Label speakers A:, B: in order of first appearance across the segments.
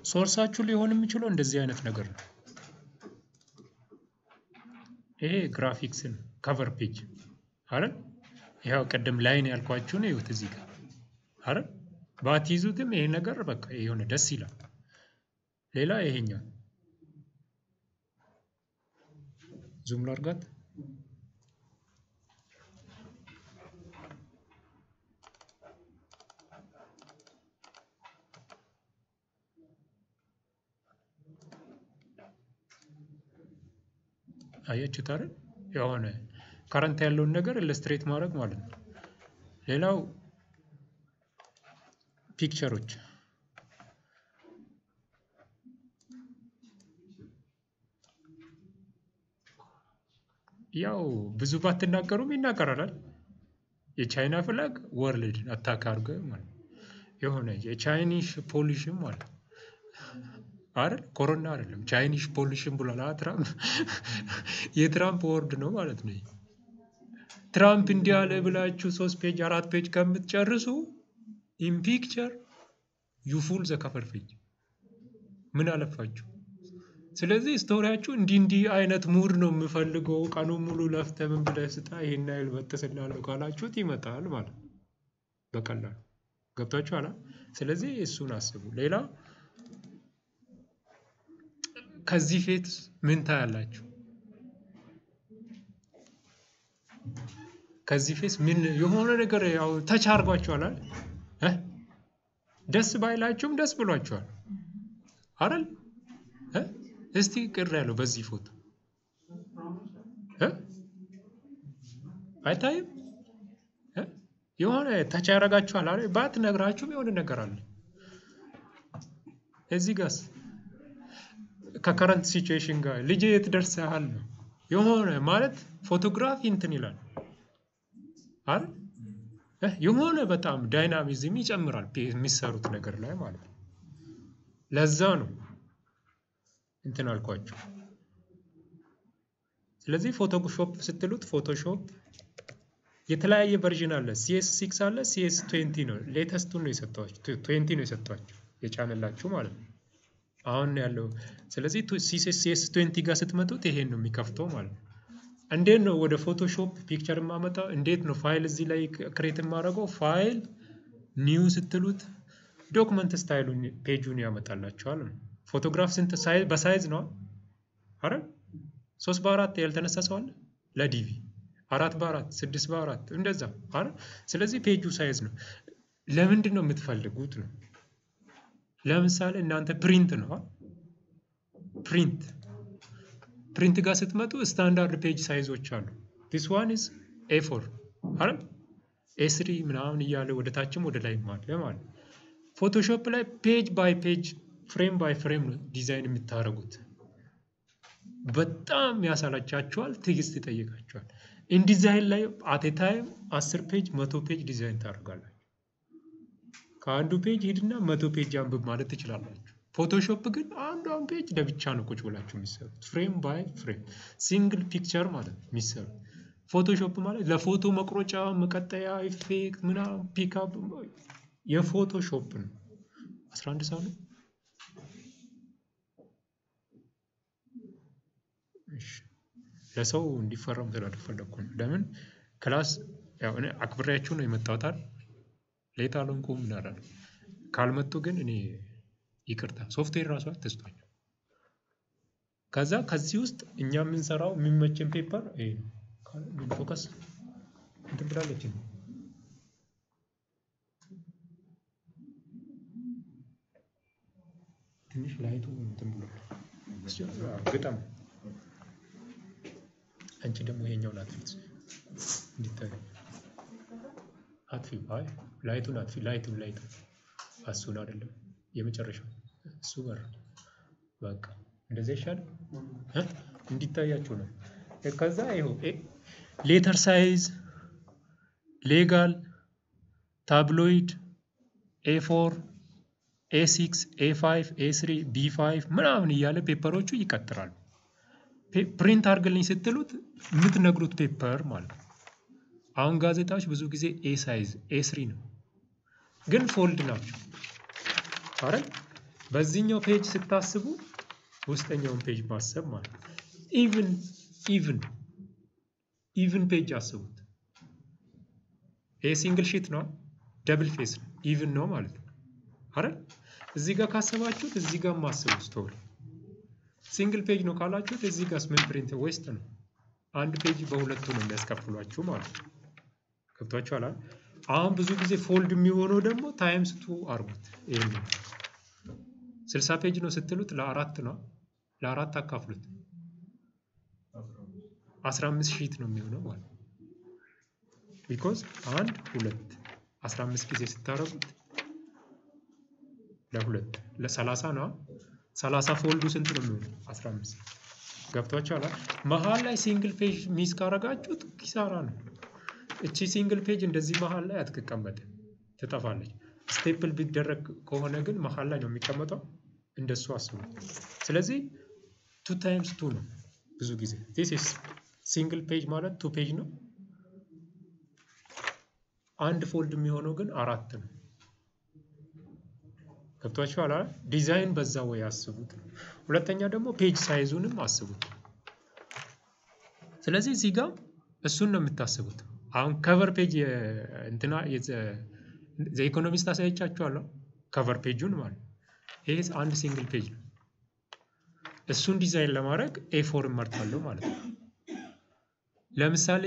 A: ሶርሳችሁ ሊሆን የሚችለው እንደዚህ አይነት ነገር ነው። ይሄ ግራፊክስን ከቨር ፔጅ አይደል? ያው ቀደም ላይን ያልኳችሁ ነው ይሁት እዚህ ጋር አይደል? ባትይዙትም ይሄ ነገር በቃ የሆነ ደስ ይላል። ሌላ ይሄኛው ዙም ላርጋት አያችሁት አይደል? የሆነ ከረንት ያለውን ነገር ኢለስትሬት ማድረግ ማለት ነው። ሌላው ፒክቸሮች ያው ብዙ ባትናገሩም ይናገራል። የቻይና ፍላግ ወርልድ አታክ አድርገ ማለት የሆነ የቻይኒሽ ፖሊሽም ማለት አይደል? ኮሮና አይደለም ቻይኒሽ ፖሊሽም ብሏል ትራምፕ። የትራምፕ ወርድ ነው ማለት ነው። ትራምፕ እንዲህ አለ ብላችሁ 3 ፔጅ 4 ፔጅ ከምትጨርሱ ኢን ፒክቸር ዩ ፉል ዘ ከቨር ፔጅ ምን አለፋችሁ። ስለዚህ ስቶሪያችሁ እንዲህ አይነት ሙድ ነው የምፈልገው ቀኑን ሙሉ ለፍተህ ምን ብለህ ስጣ ይሄን አይል በተሰላለው ካላችሁት ይመጣል ማለት በቀላሉ ገብታችኋል። ስለዚህ እሱን አስቡ። ሌላ ከዚህ ፊት ምን ታያላችሁ? ከዚህ ፊት ምን የሆነ ነገር ያው ተቻርጓችኋል አይደል? ደስ ባይላችሁም ደስ ብሏችኋል አይደል? እስቲ ቅር ያለው በዚህ ፎቶ አይታይም? የሆነ ተቻረጋችኋል አይደል? ባትነግራችሁም የሆነ ነገር አለ እዚህ ጋርስ ከከረንት ሲቹዌሽን ጋር ልጅ የት ደርሰሃል ነው የሆነ ማለት ፎቶግራፊ እንትን ይላል አይደል? የሆነ በጣም ዳይናሚዝም ይጨምራል የሚሰሩት ነገር ላይ ማለት ነው። ለዛ ነው እንትን አልኳችሁ። ስለዚህ ፎቶሾፕ ስትሉት ፎቶሾፕ የተለያየ ቨርዥን አለ። CS6 አለ፣ CS20 ነው ሌተስቱን ነው የሰጣችሁ 20 ነው የሰጣችሁ የጫነላችሁ ማለት ነው አሁን ያለው። ስለዚህ CS20 ጋር ስትመጡት ይሄን ነው የሚከፍተው ማለት ነው። እንዴት ነው ወደ ፎቶሾፕ ፒክቸር ማመጣው? እንዴት ነው ፋይል እዚህ ላይ ክሬት ማድረገው? ፋይል ኒው ስትሉት ዶክመንት ስታይሉን ፔጁን ያመጣላችኋል። ፎቶግራፍ ስንት ሳይዝ በሳይዝ ነው አይደል? 3x4 ያልተነሳ ሰው አለ ለዲቪ 4x4 6x4 እንደዛ አይደል? ስለዚህ ፔጁ ሳይዝ ነው። ለምንድን ነው የምትፈልጉት ነው? ለምሳሌ እናንተ ፕሪንት ነው ፕሪንት ጋር ስትመጡ ስታንዳርድ ፔጅ ሳይዞች አሉ። this one is A4 አይደል? A3 ምናምን እያለ ወደ ታችም ወደ ላይ ማለት ፎቶሾፕ ላይ ፔጅ ባይ ፔጅ ፍሬም ባይ ፍሬም ነው ዲዛይን የምታደርጉት። በጣም ያሳላቻችኋል፣ ትዕግስት ይጠይቃችኋል። ኢንዲዛይን ላይ አት ኤ ታይም 10 ፔጅ 100 ፔጅ ዲዛይን ታደርጋላችሁ። ከአንዱ ፔጅ ሄድና 100 ፔጅ አንብብ ማለት ትችላላችሁ። ፎቶሾፕ ግን አንዷን ፔጅ ለብቻ ነው ቁጭ ብላችሁ የሚሰሩት፣ ፍሬም ባይ ፍሬም ሲንግል ፒክቸር ማለት የሚሰሩት። ፎቶሾፕ ማለት ለፎቶ መቁረጫ መቀጠያ ኢፌክት ምናምን ፒክአፕ የፎቶሾፕ ነው። 11 ሰው ነው። እሺ ለሰው እንዲፈረም ስለፈለኩ ነው። ለምን ክላስ ያው እኔ አክብሬያችሁ ነው የመጣሁት። ሌት አልሆንኩም እናራል። ካልመጡ ግን እኔ ይቅርታ ሶፍትዌር ራሱ አትስጧቸው። ከዛ ከዚህ ውስጥ እኛ የምንሰራው የሚመችን ፔፐር ይሄ ነው። ፎከስ እንትን ብላለች ነው ትንሽ ላይቱ እንትን ብሏል። ግጣም አንቺ ደግሞ ይሄኛውን አትፊት እንዲታይ አትፊ አይ ላይቱን አትፊ ላይቱን አሱን አይደለም የመጨረሻው እሱ ጋር በቃ እንደዚህ ይሻላል እንዲታያችሁ ነው። ከዛ ይሄው ሌተር ሳይዝ ሌጋል ታብሎይድ A4 A6 A5 A3 B5 ምናምን እያለ ፔፐሮቹ ይቀጥራሉ። ፕሪንት አድርግልኝ ስትሉት የምትነግሩት ፔፐር ማለት ነው። አሁን ጋዜጣዎች ብዙ ጊዜ A ሳይዝ A3 ነው ግን ፎልድ ናቸው አይደል? በዚህኛው ፔጅ ስታስቡ ውስጠኛውን ፔጅ ማሰብ ማለት ኢቭን ፔጅ አስቡት። ይሄ ሲንግል ሺት ነው፣ ደብል ፌስ ነው፣ ኢቭን ነው ማለት ነው አይደል? እዚህ ጋር ካሰባችሁት እዚህ ጋር ማስቡ ስቶሪ። ሲንግል ፔጅ ነው ካላችሁት እዚህ ጋር ምን ፕሪንት ዌስት ነው። አንድ ፔጅ በሁለቱ ነው የሚያስከፍሏችሁ ማለት ነው። ገብቷችኋል? አሁን ብዙ ጊዜ ፎልድ የሚሆነው ደግሞ ታይምስ 2 አርጉት። ይሄን 60 ፔጅ ነው ስትሉት ለአራት ነው፣ ለአራት አካፍሉት 15 ሺት ነው የሚሆነው ማለት ነው። ቢኮዝ 1 2 15 ጊዜ ስታረጉት ለሁለት ለ30 ነው። 30 ፎልዱ ስንት ነው የሚሆነው? 15። ገብቷችኋል? መሃል ላይ ሲንግል ፔጅ ሚስ ካረጋችሁት ኪሳራ ነው። እቺ ሲንግል ፔጅ እንደዚህ መሃል ላይ አትቀመጥም፣ ትጠፋለች። ስቴፕል ቢደረግ ከሆነ ግን መሃል ላይ ነው የሚቀመጠው። እንደሱ አስቡ። ስለዚህ 2 times 2 ነው ብዙ ጊዜ። this is ሲንግል ፔጅ ማለት 2 ፔጅ ነው። አንድ ፎልድ የሚሆነው ግን 4 ነው። ገብቷችኋል? ዲዛይን በዛ ወይ አስቡት። ሁለተኛ ደግሞ ፔጅ ሳይዙንም አስቡት። ስለዚህ እዚህ ጋር እሱን ነው የምታስቡት። አሁን ከቨር ፔጅ እንትና ኢኮኖሚስት አሳይቻችኋለሁ። ከቨር ፔጁን ማለት ይሄ አንድ ሲንግል ፔጅ ነው። እሱን ዲዛይን ለማድረግ A4 መርጣለሁ ማለት ነው። ለምሳሌ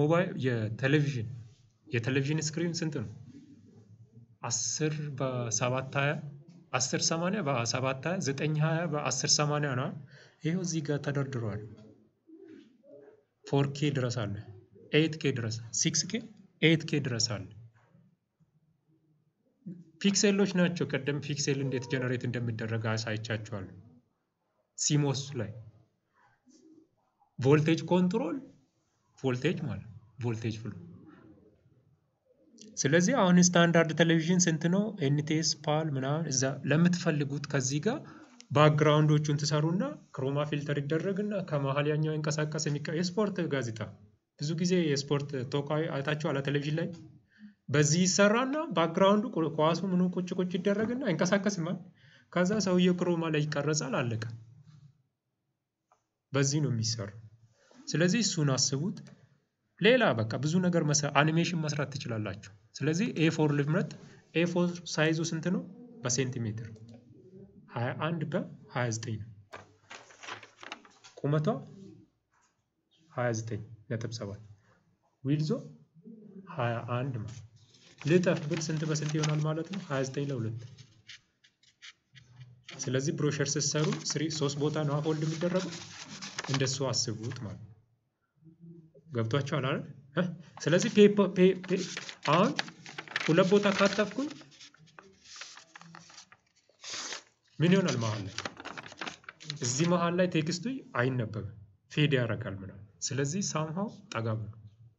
A: የቴሌቪዥን ስክሪን ስንት ነው? 10 በ720 1080 በ720 920 በ1080 ነው። ይሄው እዚህ ጋር ተደርድሯል። 4K ድረስ አለ፣ 8K ድረስ፣ 6K 8K ድረስ አለ። ፒክሴሎች ናቸው። ቀደም ፒክሴል እንዴት ጀነሬት እንደሚደረግ አሳይቻችኋለሁ። ሲሞስ ላይ ቮልቴጅ ኮንትሮል ቮልቴጅ ማለት ቮልቴጅ ፍሎ። ስለዚህ አሁን ስታንዳርድ ቴሌቪዥን ስንት ነው? ኤንቲኤስ ፓል ምናምን እዛ ለምትፈልጉት ከዚህ ጋር ባክግራውንዶቹን ትሰሩና ክሮማ ፊልተር ይደረግና ከመሃል ያኛው እንቀሳቀስ የስፖርት ጋዜጣ ብዙ ጊዜ የስፖርት ቶካይ አይታችኋል ቴሌቪዥን ላይ። በዚህ ይሰራና ባክግራውንዱ ኳሱ ምኑ ቁጭ ይደረግና እንቀሳቀስማል። ከዛ ሰውየው ክሮማ ላይ ይቀረጻል፣ አለቀ። በዚህ ነው የሚሰራው። ስለዚህ እሱን አስቡት። ሌላ በቃ ብዙ ነገር አኒሜሽን መስራት ትችላላችሁ። ስለዚህ A4 ልምረጥ። A4 ሳይዙ ስንት ነው? በሴንቲሜትር 21 በ29 ነው። ቁመቷ 29.7 ዊድዞ 21 ማለት ልጠፍ ብል ስንት በስንት ይሆናል ማለት ነው? 29 ለ2። ስለዚህ ብሮሸር ስትሰሩ 3 ቦታ ነው ፎልድ የሚደረገው። እንደሱ አስቡት ማለት ነው። ገብቷችኋል አይደል? ስለዚህ አሁን 2 ቦታ ካጠፍኩኝ ምን ይሆናል መሃል ላይ? እዚህ መሃል ላይ ቴክስቱ አይነበብም፣ ፌድ ያደርጋል ምናምን። ስለዚህ ሳምሃው ጠጋ ብሎ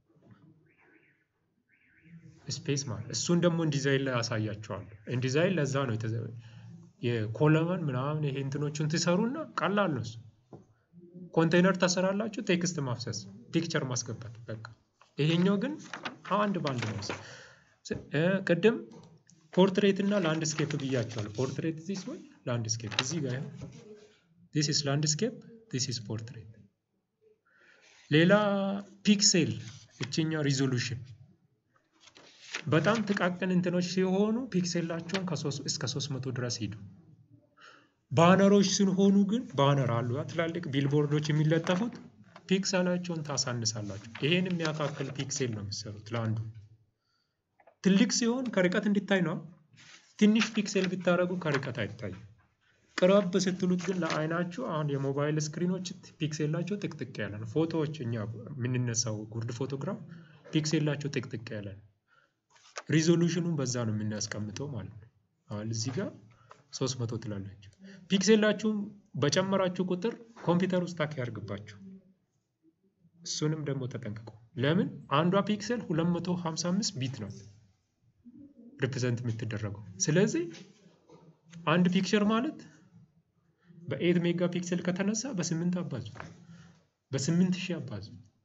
A: ስፔስ ማለት እሱን ደግሞ ዲዛይን ላይ ያሳያቸዋለሁ። ዲዛይን ለዛ ነው የኮለመን ምናምን ይሄ እንትኖቹን ትሰሩና ቀላል ነው። ኮንቴነር ተሰራላችሁ፣ ቴክስት ማፍሰስ፣ ፒክቸር ማስገባት በቃ። ይሄኛው ግን አንድ ባንድ ነው። ቅድም ፖርትሬት እና ላንድስኬፕ ብያቸዋለሁ። ፖርትሬት this way፣ ላንድስኬፕ እዚህ ጋር this is landscape፣ this is portrait። ሌላ ፒክሴል፣ እቺኛው ሪዞሉሽን በጣም ጥቃቅን እንትኖች ሲሆኑ ፒክሴላቸውን እስከ 300 ድረስ ሄዱ። ባነሮች ሲሆኑ ግን ባነር አሉ ትላልቅ ቢልቦርዶች የሚለጠፉት ፒክሰላቸውን ታሳንሳላችሁ። ይሄን የሚያካክል ፒክሴል ነው የሚሰሩት ለአንዱ። ትልቅ ሲሆን ከርቀት እንዲታይ ነው። ትንሽ ፒክሴል ብታረጉ ከርቀት አይታይም። ቅርብ ስትሉት ግን ለአይናችሁ አሁን የሞባይል ስክሪኖች ፒክሴላቸው ጥቅጥቅ ያለ ነው። ፎቶዎች እኛ የምንነሳው ጉርድ ፎቶግራፍ ፒክሴላቸው ጥቅጥቅ ያለ ነው። ሪዞሉሽኑን በዛ ነው የምናስቀምጠው ማለት ነው። አሁን እዚህ ጋር 300 ትላላችሁ። ፒክሴላችሁ በጨመራችሁ ቁጥር ኮምፒውተር ውስጥ ታክ ያርግባችሁ። እሱንም ደግሞ ተጠንቀቁ። ለምን አንዷ ፒክሴል 255 ቢት ነው ሪፕሬዘንት የምትደረገው። ስለዚህ አንድ ፒክቸር ማለት በ8 ሜጋ ፒክሴል ከተነሳ በ8 አባዙ፣ በ8000 አባዙ።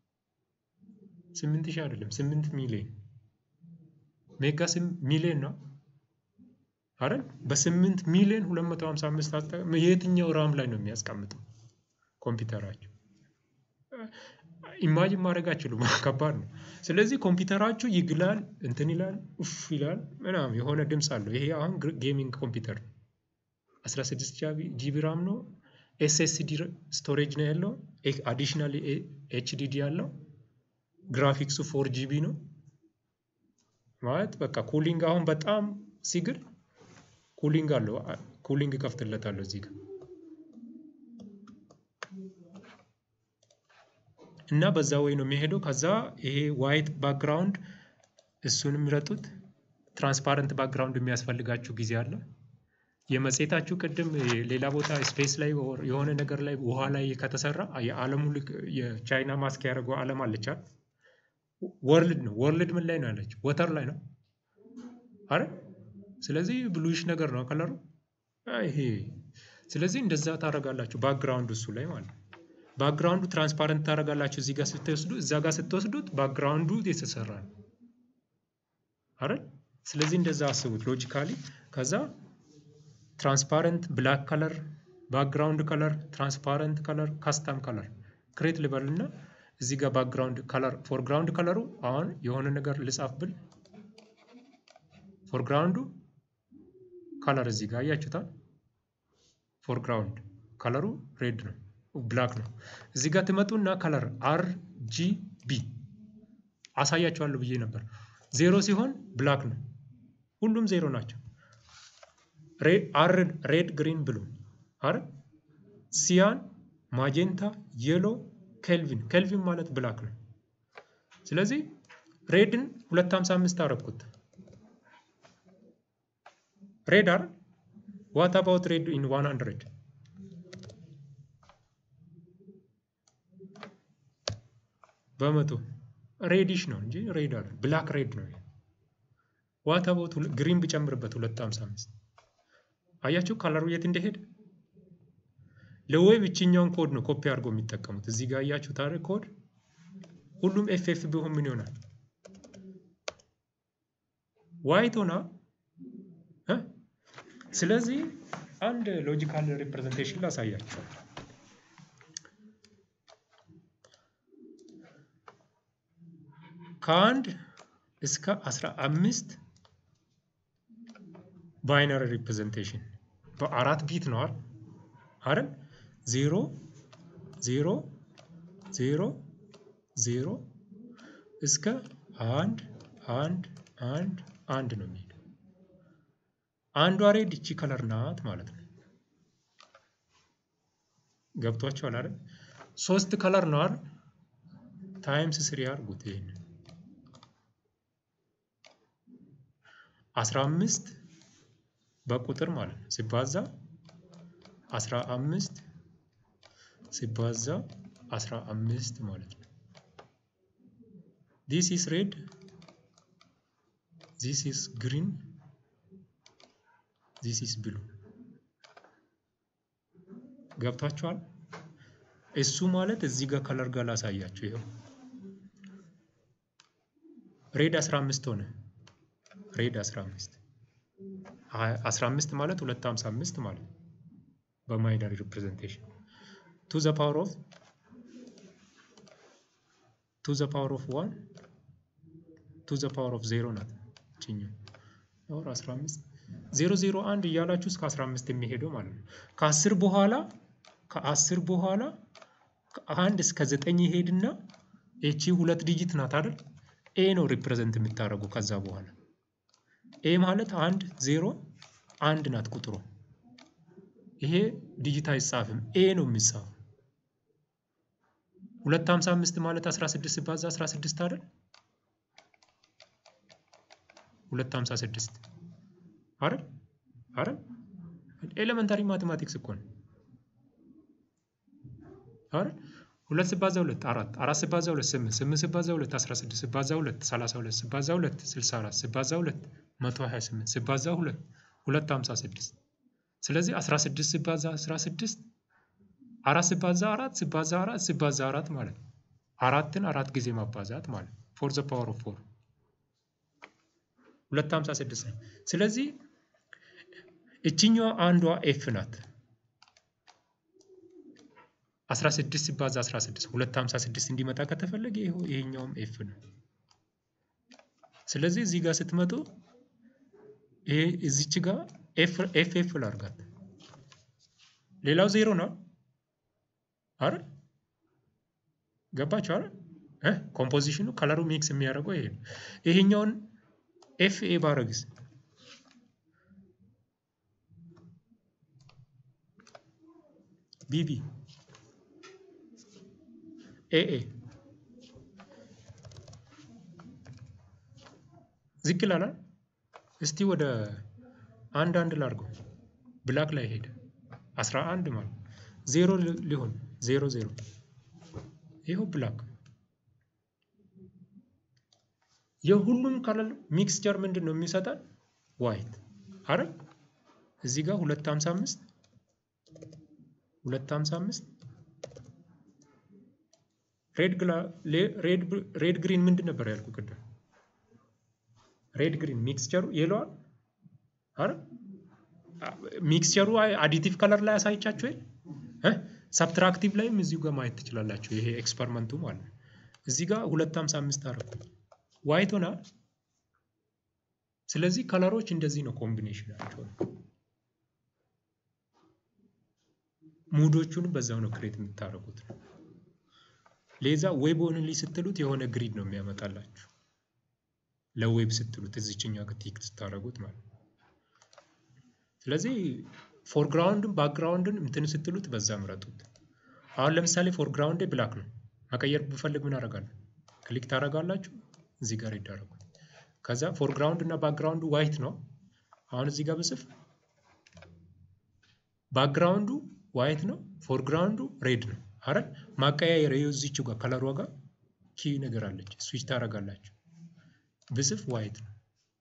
A: 8000 አይደለም 8 ሚሊዮን ሜጋ ሚሊዮን ነው አይደል? በ8 ሚሊዮን 255 የትኛው ራም ላይ ነው የሚያስቀምጠው ኮምፒውተራችሁ? ኢማጂን ማድረግ አትችሉም። ከባድ ነው። ስለዚህ ኮምፒውተራችሁ ይግላል፣ እንትን ይላል፣ ኡፍ ይላል ምናምን የሆነ ድምፅ አለው። ይሄ አሁን ጌሚንግ ኮምፒውተር 16 ጂቢ ራም ነው። ኤስኤስዲ ስቶሬጅ ነው ያለው። አዲሽናሊ ኤችዲዲ ያለው። ግራፊክሱ 4 ጂቢ ነው ማለት በቃ ኩሊንግ አሁን በጣም ሲግል ኩሊንግ አለው። ኩሊንግ ከፍትለታለሁ እዚህ ጋር እና በዛ ወይ ነው የሚሄደው። ከዛ ይሄ ዋይት ባክግራውንድ እሱን ምረጡት። ትራንስፓረንት ባክግራውንድ የሚያስፈልጋችሁ ጊዜ አለ። የመጽሔታችሁ ቅድም ሌላ ቦታ ስፔስ ላይ የሆነ ነገር ላይ ውሃ ላይ ከተሰራ የዓለሙ የቻይና ማስክ ያደረገው ዓለም አለቻል። ወርልድ ነው። ወርልድ ምን ላይ ነው ያለች? ወተር ላይ ነው አይደል? ስለዚህ ብሉይሽ ነገር ነው ከለሩ ይሄ። ስለዚህ እንደዛ ታረጋላችሁ ባክግራውንዱ እሱ ላይ ማለት ነው። ባክግራውንዱ ትራንስፓረንት ታረጋላችሁ እዚህ ጋር ስትወስዱ፣ እዛ ጋር ስትወስዱት ባክግራውንዱ የተሰራ ነው አይደል? ስለዚህ እንደዛ አስቡት ሎጂካሊ። ከዛ ትራንስፓረንት ብላክ ከለር፣ ባክግራውንድ ከለር፣ ትራንስፓረንት ከለር፣ ካስተም ከለር ክሬት ልበልና እዚህ ጋር ባክግራውንድ ከለር ፎርግራውንድ ከለሩ አሁን የሆነ ነገር ልጻፍ ብል ፎርግራውንዱ ከለር እዚህ ጋር አያችሁታል። ፎርግራውንድ ከለሩ ሬድ ነው ብላክ ነው። እዚህ ጋር ትመጡና ከለር RGB አሳያችኋለሁ ብዬ ነበር። 0 ሲሆን ብላክ ነው። ሁሉም 0 ናቸው። ሬድ ግሪን ብሉ አይደል? ሲያን ማጀንታ የሎ ኬልቪን ማለት ብላክ ነው። ስለዚህ ሬድን 255 አረኩት። ሬድ አይደል? what about red in 100? በመቶ ሬዲሽ ነው እንጂ ሬድ አይደል፣ ብላክ ሬድ ነው። what about ግሪን ብጨምርበት 255 አያችሁ ከለሩ የት እንደሄደ። ለዌብ እቺኛውን ኮድ ነው ኮፒ አድርጎ የሚጠቀሙት። እዚህ ጋር አያችሁ ታዲያ ኮድ ሁሉም ኤፍኤፍ ቢሆን ምን ይሆናል? ዋይት ሆና ስለዚህ አንድ ሎጂካል ሪፕሬዘንቴሽን ላሳያችሁ። ከአንድ እስከ 15 ባይነሪ ሪፕሬዘንቴሽን በ4 ቢት ነው አይደል? 0 0 0 0 እስከ 1 1 1 1 ነው የሚሄደው። አንዷ ሬድ እቺ ከለር ናት ማለት ነው። ገብቷችኋል አይደል? 3 ከለር ነው አይደል? ታይምስ 3 አድርጉት ይሄን 15 በቁጥር ማለት ነው ሲባዛ 15 ሲባዛ 15 ማለት ነው። this is red, this is green, this is blue። ገብታችኋል? እሱ ማለት እዚህ ጋር ከለር ጋር ላሳያችሁ። ይሄው ሬድ 15 ሆነ። ሬድ 15 ማለት 255 ማለት በማይነሪ ሪፕሬዘንቴሽን to the power of 1 to the power of 0 ናት እቺኛው or 15 001 እያላችሁ እስከ 15 የሚሄደው ማለት ነው። ከ10 በኋላ ከ1 እስከ 9 ይሄድና እቺ 2 ዲጂት ናት አይደል? ኤ ነው ሪፕሬዘንት የምታደርጉ። ከዛ በኋላ ኤ ማለት 1 0 1 ናት ቁጥሩ። ይሄ ዲጂት አይጻፍም፣ ኤ ነው የሚጻፈው። 255 ማለት 16 ሲባዛ 16 አይደል? 256 አይደል? ኤሌመንታሪ ማቴማቲክስ እኮ ነው አይደል? 2 ሲባዛ 2 4 4 ሲባዛ 2 8 8 ሲባዛ 2 16 ሲባዛ 2 32 ሲባዛ 2 64 ሲባዛ 2 128 ሲባዛ 2 256። ስለዚህ 16 ሲባዛ 16 4 ሲባዛ 4 ሲባዛ 4 ሲባዛ 4 ማለት ነው። 4ን 4 ጊዜ ማባዛት ማለት for the power of 4 256 ነው። ስለዚህ እቺኛዋ አንዷ ኤፍ ናት 16 ሲባዛ 16 256 እንዲመጣ ከተፈለገ ይሄኛውም ኤፍ ነው ስለዚህ እዚህ ጋር ስትመጡ ይሄ እዚች ጋር ኤፍ ላርጋት ሌላው ዜሮ ነው አረ ገባችሁ አረ ኮምፖዚሽኑ ከለሩ ሚክስ የሚያደርገው ይሄ ይሄኛውን ኤፍ ኤ ባረግስ ቢቢ ኤ ዝቅላላ እስቲ ወደ አንድ ላርገው ብላክ ላይ ሄደ 11 ማለት 0 ሊሆን 0 ይሄው ብላክ የሁሉም ከለር ሚክስቸር ምንድነው የሚሰጣል ዋይት አረ እዚህ ጋር 255 ሬድ ግሪን ምንድን ነበር ያልኩ ቅድም ሬድ ግሪን ሚክስቸሩ የለዋል አረ ሚክስቸሩ አዲቲቭ ከለር ላይ ያሳይቻችሁ ሰብትራክቲቭ ላይም እዚሁ ጋር ማየት ትችላላችሁ ይሄ ኤክስፐሪመንቱ ማለት እዚህ ጋር 255 አረኩ ዋይት ሆና ስለዚህ ከለሮች እንደዚህ ነው ኮምቢኔሽናቸው ሙዶቹን በዛው ነው ክሬት የምታረጉት ሌዛ ዌብ ኦንሊ ስትሉት የሆነ ግሪድ ነው የሚያመጣላችሁ ለዌብ ስትሉት እዚህኛው ጋር ቲክ ስታረጉት ማለት ስለዚህ ፎርግራውንድን ባክግራውንድን እንትን ስትሉት በዛ ምረጡት አሁን ለምሳሌ ፎርግራውንድ ብላክ ነው መቀየር ብፈልግ ምን አደርጋለሁ ክሊክ ታረጋላችሁ እዚህ ጋር ይደረጉ ከዛ ፎርግራውንድ እና ባክግራውንዱ ዋይት ነው አሁን እዚህ ጋር በጽፍ ባክግራውንዱ ዋይት ነው ፎርግራውንዱ ሬድ ነው አረ ማቀያየር እዚህው ጋር ከለሩ ጋር ኪ ነገር አለች ስዊች ታረጋላችሁ በጽፍ ዋይት ነው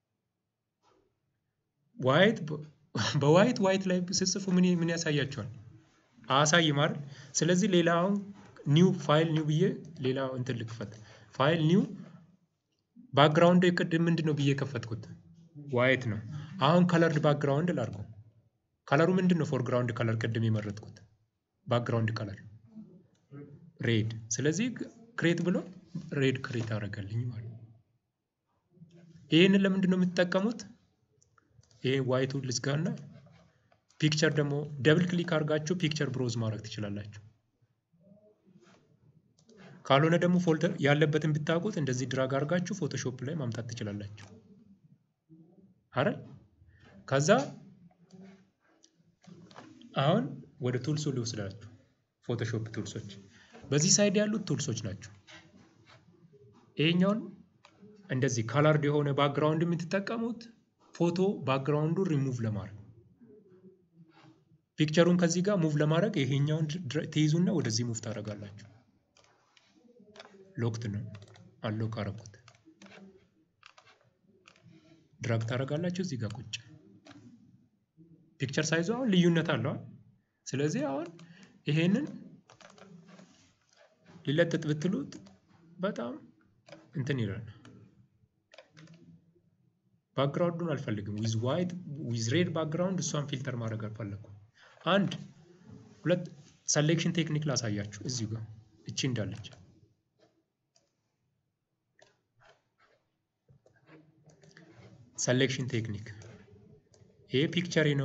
A: ዋይት በዋይት ላይ ስጽፉ ምን ያሳያችኋል አሳይ ማለት ስለዚህ ሌላው ኒው ፋይል ኒው ብዬ ሌላው እንትን ልክፈት ፋይል ኒው ባክግራውንድ የቅድም ምንድነው ብዬ ከፈትኩት ዋይት ነው አሁን ከለርድ ባክግራውንድ ላርገው ከለሩ ምንድነው ፎርግራውንድ ከለር ቅድም የመረጥኩት ባክግራውንድ ከለር ሬድ ስለዚህ ክሬት ብሎ ሬድ ክሬት አደረገልኝ ማለት ይሄን ለምንድነው የምትጠቀሙት ይሄ ዋይቱ ልዝጋና ፒክቸር ደግሞ ደብል ክሊክ አድርጋችሁ ፒክቸር ብሮዝ ማድረግ ትችላላችሁ ካልሆነ ደግሞ ፎልደር ያለበትን ብታውቁት እንደዚህ ድራግ አድርጋችሁ ፎቶሾፕ ላይ ማምጣት ትችላላችሁ አረ ከዛ አሁን ወደ ቱልሱ ልወስዳችሁ ፎቶሾፕ ቱልሶች በዚህ ሳይድ ያሉት ቱልሶች ናቸው ይሄኛውን እንደዚህ ከለርድ የሆነ ባክግራውንድ የምትጠቀሙት ፎቶ ባክግራውንዱ ሪሙቭ ለማድረግ ፒክቸሩን ከዚህ ጋር ሙቭ ለማድረግ ይሄኛውን ትይዙና ወደዚህ ሙቭ ታደርጋላችሁ ሎክት ነው አንሎክ አረኩት ድራግ ታደርጋላችሁ እዚህ ጋር ቁጭ ፒክቸር ሳይዙ አሁን ልዩነት አለው ስለዚህ አሁን ይሄንን ሊለጥጥ ብትሉት በጣም እንትን ይላል ባክግራውንዱን አልፈልግም ዊዝ ዋይት ዊዝ ሬድ ባክግራውንድ እሷን ፊልተር ማድረግ አልፈለኩም አንድ ሁለት ሴሌክሽን ቴክኒክ ላሳያችሁ እዚህ ጋር እቺ እንዳለች ሴሌክሽን ቴክኒክ ይሄ ፒክቸር ነው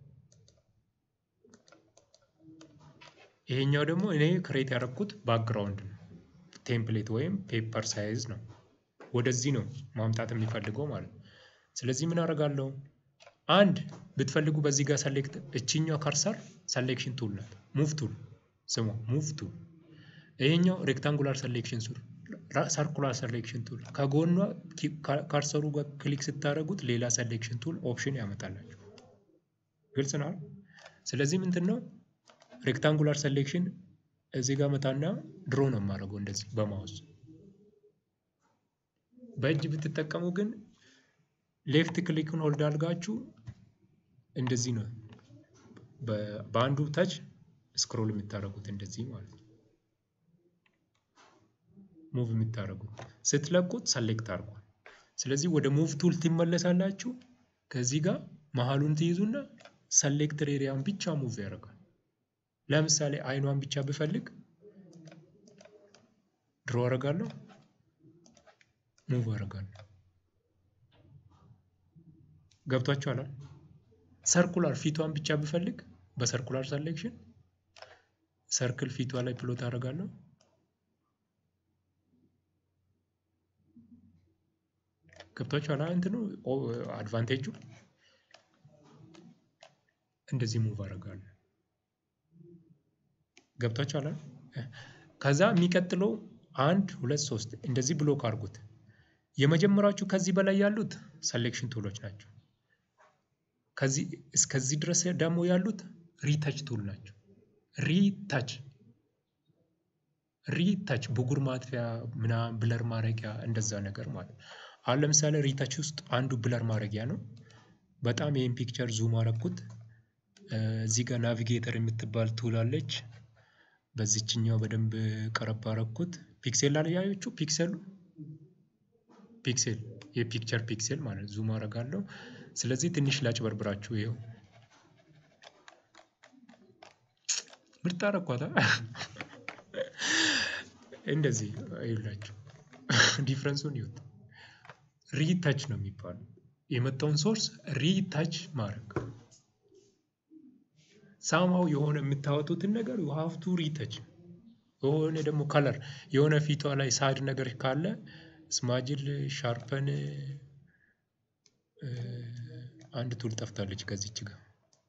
A: ይሄኛው ደግሞ እኔ ክሬት ያደረኩት ባክግራውንድ ነው ቴምፕሌት ወይም ፔፐር ሳይዝ ነው ወደዚህ ነው ማምጣት የሚፈልገው ማለት ስለዚህ ምን አደርጋለሁ አንድ ብትፈልጉ በዚህ ጋር ሴሌክት እቺኛው ካርሰር ሴሌክሽን ቱል ናት ሙቭ ቱል ስሙ ሙቭ ቱል ይሄኛው ሬክታንጉላር ሴሌክሽን ቱል ሰርኩላር ሴሌክሽን ቱል ከጎኗ ካርሰሩ ጋር ክሊክ ስታደርጉት ሌላ ሴሌክሽን ቱል ኦፕሽን ያመጣላችሁ ግልጽ ነው ስለዚህ ምንድነው ሬክታንጉላር ሴሌክሽን እዚህ ጋር መጣና ድሮ ነው ማድረገው እንደዚህ በማውስ በእጅ ብትጠቀሙ ግን ሌፍት ክሊክን ሆልድ አድርጋችሁ እንደዚህ ነው በአንዱ ታች ስክሮል የምታረጉት እንደዚህ ማለት ነው ሙቭ የምታረጉት ስትለቁት ሰሌክት አድርጉ ስለዚህ ወደ ሙቭ ቱል ትመለሳላችሁ ከዚህ ጋር መሃሉን ትይዙና ሰሌክትድ ኤሪያውን ብቻ ሙቭ ያደርጋል። ለምሳሌ አይኗን ብቻ ብፈልግ ድሮ አደርጋለሁ፣ ሙቭ አደርጋለሁ። ገብቷችኋል? ሰርኩላር ፊቷን ብቻ ብፈልግ በሰርኩላር ሰሌክሽን ሰርክል ፊቷ ላይ ፕሎት አደርጋለሁ። ገብቷችኋል? እንትኑ አድቫንቴጁ እንደዚህ ሙቭ አደርጋለሁ። ገብቷችኋል? ከዛ የሚቀጥለው 1 2 3 እንደዚህ ብሎክ አድርጉት። የመጀመሪያዎቹ ከዚህ በላይ ያሉት ሰሌክሽን ቱሎች ናቸው። ከዚህ እስከዚህ ድረስ ደግሞ ያሉት ሪታች ቱል ናቸው። ሪታች ብጉር ማጥፊያ ምናምን ብለር ማድረጊያ እንደዛ ነገር ማለት። አሁን ለምሳሌ ሪታች ውስጥ አንዱ ብለር ማድረጊያ ነው። በጣም ይሄን ፒክቸር ዙም አደረኩት። እዚህ ጋር ናቪጌተር የምትባል ቱል አለች። በዚህኛው በደንብ ቀረብ አደረኩት። ፒክሴል ላይ ያያችሁ ፒክሴል የፒክቸር ፒክሴል ማለት ዙም አደርጋለሁ። ስለዚህ ትንሽ ላጭበርብራችሁ። ይሄው ምርጥ አደረኳታ። እንደዚህ ይላችሁ ዲፍረንሱን ይሁት። ሪታች ነው የሚባለው። የመጣውን ሶርስ ሪታች ማድረግ ሳማው የሆነ የምታወጡትን ነገር you have to retouch። የሆነ ደግሞ ከለር የሆነ ፊቷ ላይ ሳድ ነገር ካለ ስማጅል ሻርፐን አንድ ቱል ጠፍታለች ከዚች ጋር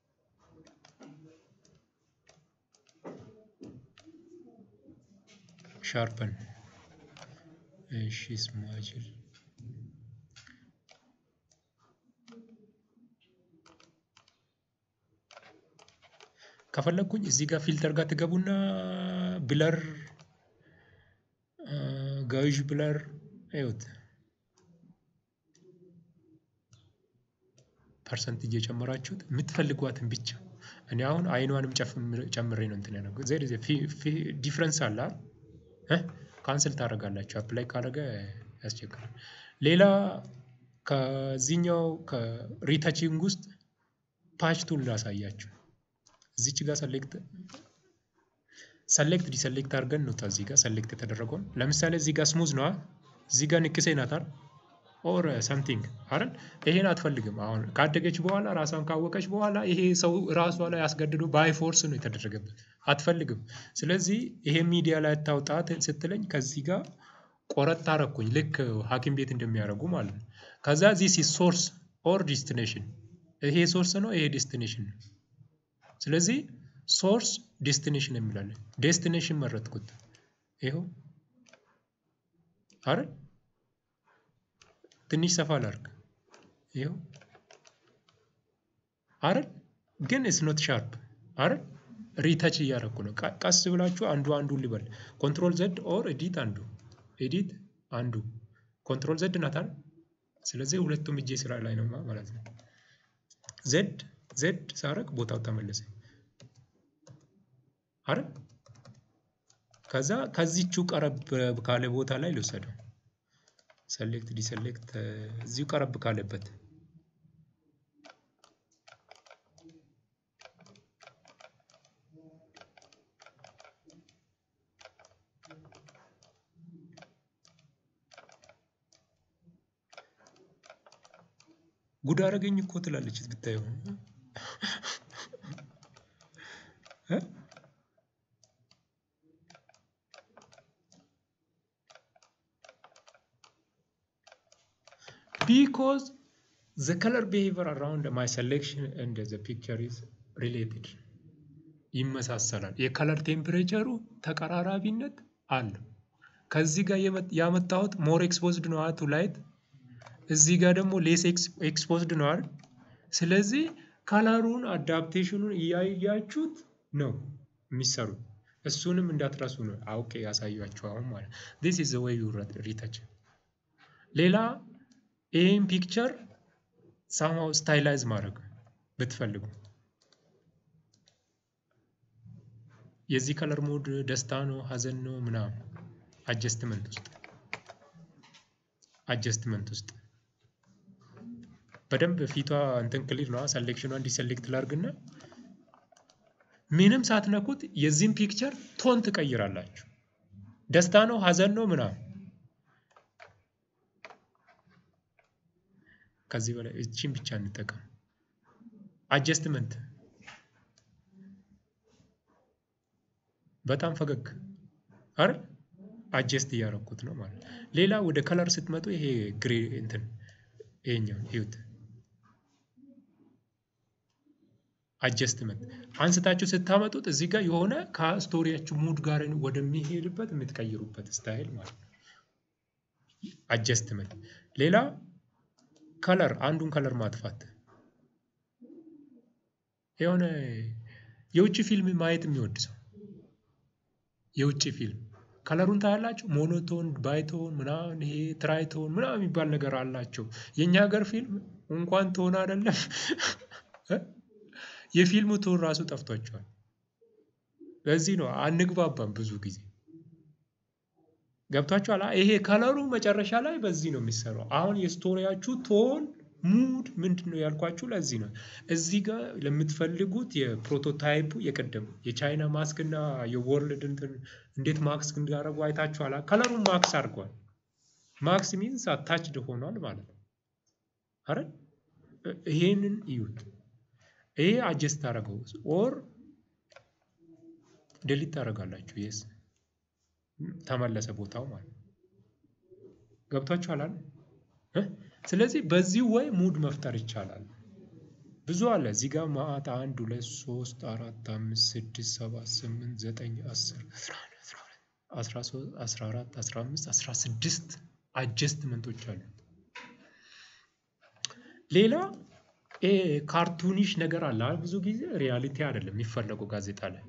A: ሻርፐን። እሺ ስማጅል ከፈለኩኝ እዚህ ጋር ፊልተር ጋር ትገቡና ብለር ጋይዥ ብለር አይውት ፐርሰንት እየጨመራችሁት የምትፈልጓትን ብቻ። እኔ አሁን አይኗንም ጨምሬ ነው እንትን ያደረገው። ዘዴ ዲፍረንስ አለ ካንስል ታደርጋላችሁ። አፕላይ ካደረገ ያስቸግራል። ሌላ ከዚህኛው ከሪታቺንግ ውስጥ ፓች ቱል ላሳያችሁ። እዚች ጋር ሰሌክት ዲሰሌክት አድርገን ነው እዚህ ጋር ሰሌክት የተደረገው። ለምሳሌ እዚህ ጋር ስሙዝ ነው፣ እዚህ ጋር ንክሴ ናታል ኦር ሰምቲንግ አይደል? ይሄን አትፈልግም። አሁን ካደገች በኋላ ራሷን ካወቀች በኋላ ይሄ ሰው ራሷ ላይ አስገድዶ ባይ ፎርስ ነው የተደረገበት። አትፈልግም። ስለዚህ ይሄ ሚዲያ ላይ ታውጣት ስትለኝ ከዚህ ጋር ቆረጥ አረኩኝ፣ ልክ ሐኪም ቤት እንደሚያደርጉ ማለት ነው። ከዛ ዚስ ኢዝ ሶርስ ኦር ዴስቲኔሽን። ይሄ ሶርስ ነው፣ ይሄ ዴስቲኔሽን ነው። ስለዚህ ሶርስ ዴስቲኔሽን የሚላለን ዴስቲኔሽን መረጥኩት። ይሄው አይደል? ትንሽ ሰፋ ላድርግ። ይሄው አይደል? ግን ኢትስ ኖት ሻርፕ አይደል? ሪታች እያደረኩ ነው። ቀስ ብላችሁ አንዱ ሊበል ኮንትሮል ዘድ ኦር ኤዲት አንዱ ኮንትሮል ዘድ ናታል። ስለዚህ ሁለቱም እጄ ስራ ላይ ነው ማለት ነው። ዜድ ሳረግ ቦታው ተመለሰ አይደል? ከዛ ከዚህቹ ቀረብ ካለ ቦታ ላይ ልወሰደው። ሰሌክት ዲሰሌክት እዚሁ ቀረብ ካለበት ጉድ አደረገኝ እኮ ትላለች ብታየው። because the color behavior around my selection and the picture is related ይመሳሰላል። የከለር ቴምፕሬቸሩ ተቀራራቢነት አለው። ከዚህ ጋር ያመጣሁት ሞር ኤክስፖዝድ ነው ቱ ላይት፣ እዚህ ጋር ደግሞ ሌስ ኤክስፖዝድ ነው አይደል? ስለዚህ ከለሩን አዳፕቴሽኑን እያያችሁት ነው የሚሰሩት። እሱንም እንዳትረሱ ነው አውቄ ያሳያችሁ አሁን ማለት this is the way you retouch። ሌላ ይሄን ፒክቸር somehow ስታይላይዝ ማድረግ ብትፈልጉ የዚህ ከለር ሞድ ደስታ ነው ሀዘን ነው ምናምን አጀስትመንት ውስጥ በደንብ ፊቷ እንትን ክሊር ነው። ሰሌክሽኗ እንዲሰሌክት ላርግና ምንም ሳትነኩት የዚህን ፒክቸር ቶን ትቀይራላችሁ። ደስታ ነው፣ ሀዘን ነው ምናምን። ከዚህ በላይ እቺን ብቻ እንጠቀም። አጀስትመንት በጣም ፈገግ አይደል? አጀስት እያረኩት ነው ማለት። ሌላ ወደ ከለር ስትመጡ ይሄ ግሬ እንትን ይሄኛው ይሁት አጀስትመንት አንስታችሁ ስታመጡት እዚህ ጋር የሆነ ከስቶሪያችሁ ሙድ ጋር ወደሚሄድበት የምትቀይሩበት ስታይል ማለት ነው። አጀስትመንት። ሌላ ከለር፣ አንዱን ከለር ማጥፋት። የሆነ የውጭ ፊልም ማየት የሚወድ ሰው የውጭ ፊልም ከለሩን ታያላችሁ። ሞኖቶን፣ ባይቶን ምናምን ይሄ ትራይቶን ምናምን የሚባል ነገር አላቸው። የኛ ሀገር ፊልም እንኳን ቶን አይደለም የፊልሙ ቶን ራሱ ጠፍቷቸዋል። ለዚህ ነው አንግባባም ብዙ ጊዜ። ገብቷችኋል? ይሄ ከለሩ መጨረሻ ላይ በዚህ ነው የሚሰራው። አሁን የስቶሪያችሁ ቶን ሙድ ምንድነው ያልኳችሁ ለዚህ ነው። እዚህ ጋር ለምትፈልጉት የፕሮቶታይፑ የቀደሙ የቻይና ማስክ እና የወርልድ እንዴት ማክስ እንዳደረጉ አይታችኋል። ከለሩን ማክስ አድርጓል። ማክስ ሚንስ አታችድ ሆኗል ማለት ነው። አረ ይሄንን እዩት። ይሄ አጀስት አደረገው ኦር ዴሊት ታደርጋላችሁ። የስ ተመለሰ ቦታው ማለት ነው። ገብቷችኋል አይደል? ስለዚህ በዚህ ወይ ሙድ መፍጠር ይቻላል። ብዙ አለ እዚህ ጋር ማአት 1 2 3 4 5 6 7 8 9 10 11 12 13 14 15 16 አጀስትመንቶች አሉ። ሌላ ካርቱኒሽ ነገር አለ። ብዙ ጊዜ ሪያሊቲ አይደለም የሚፈለገው ጋዜጣ ላይ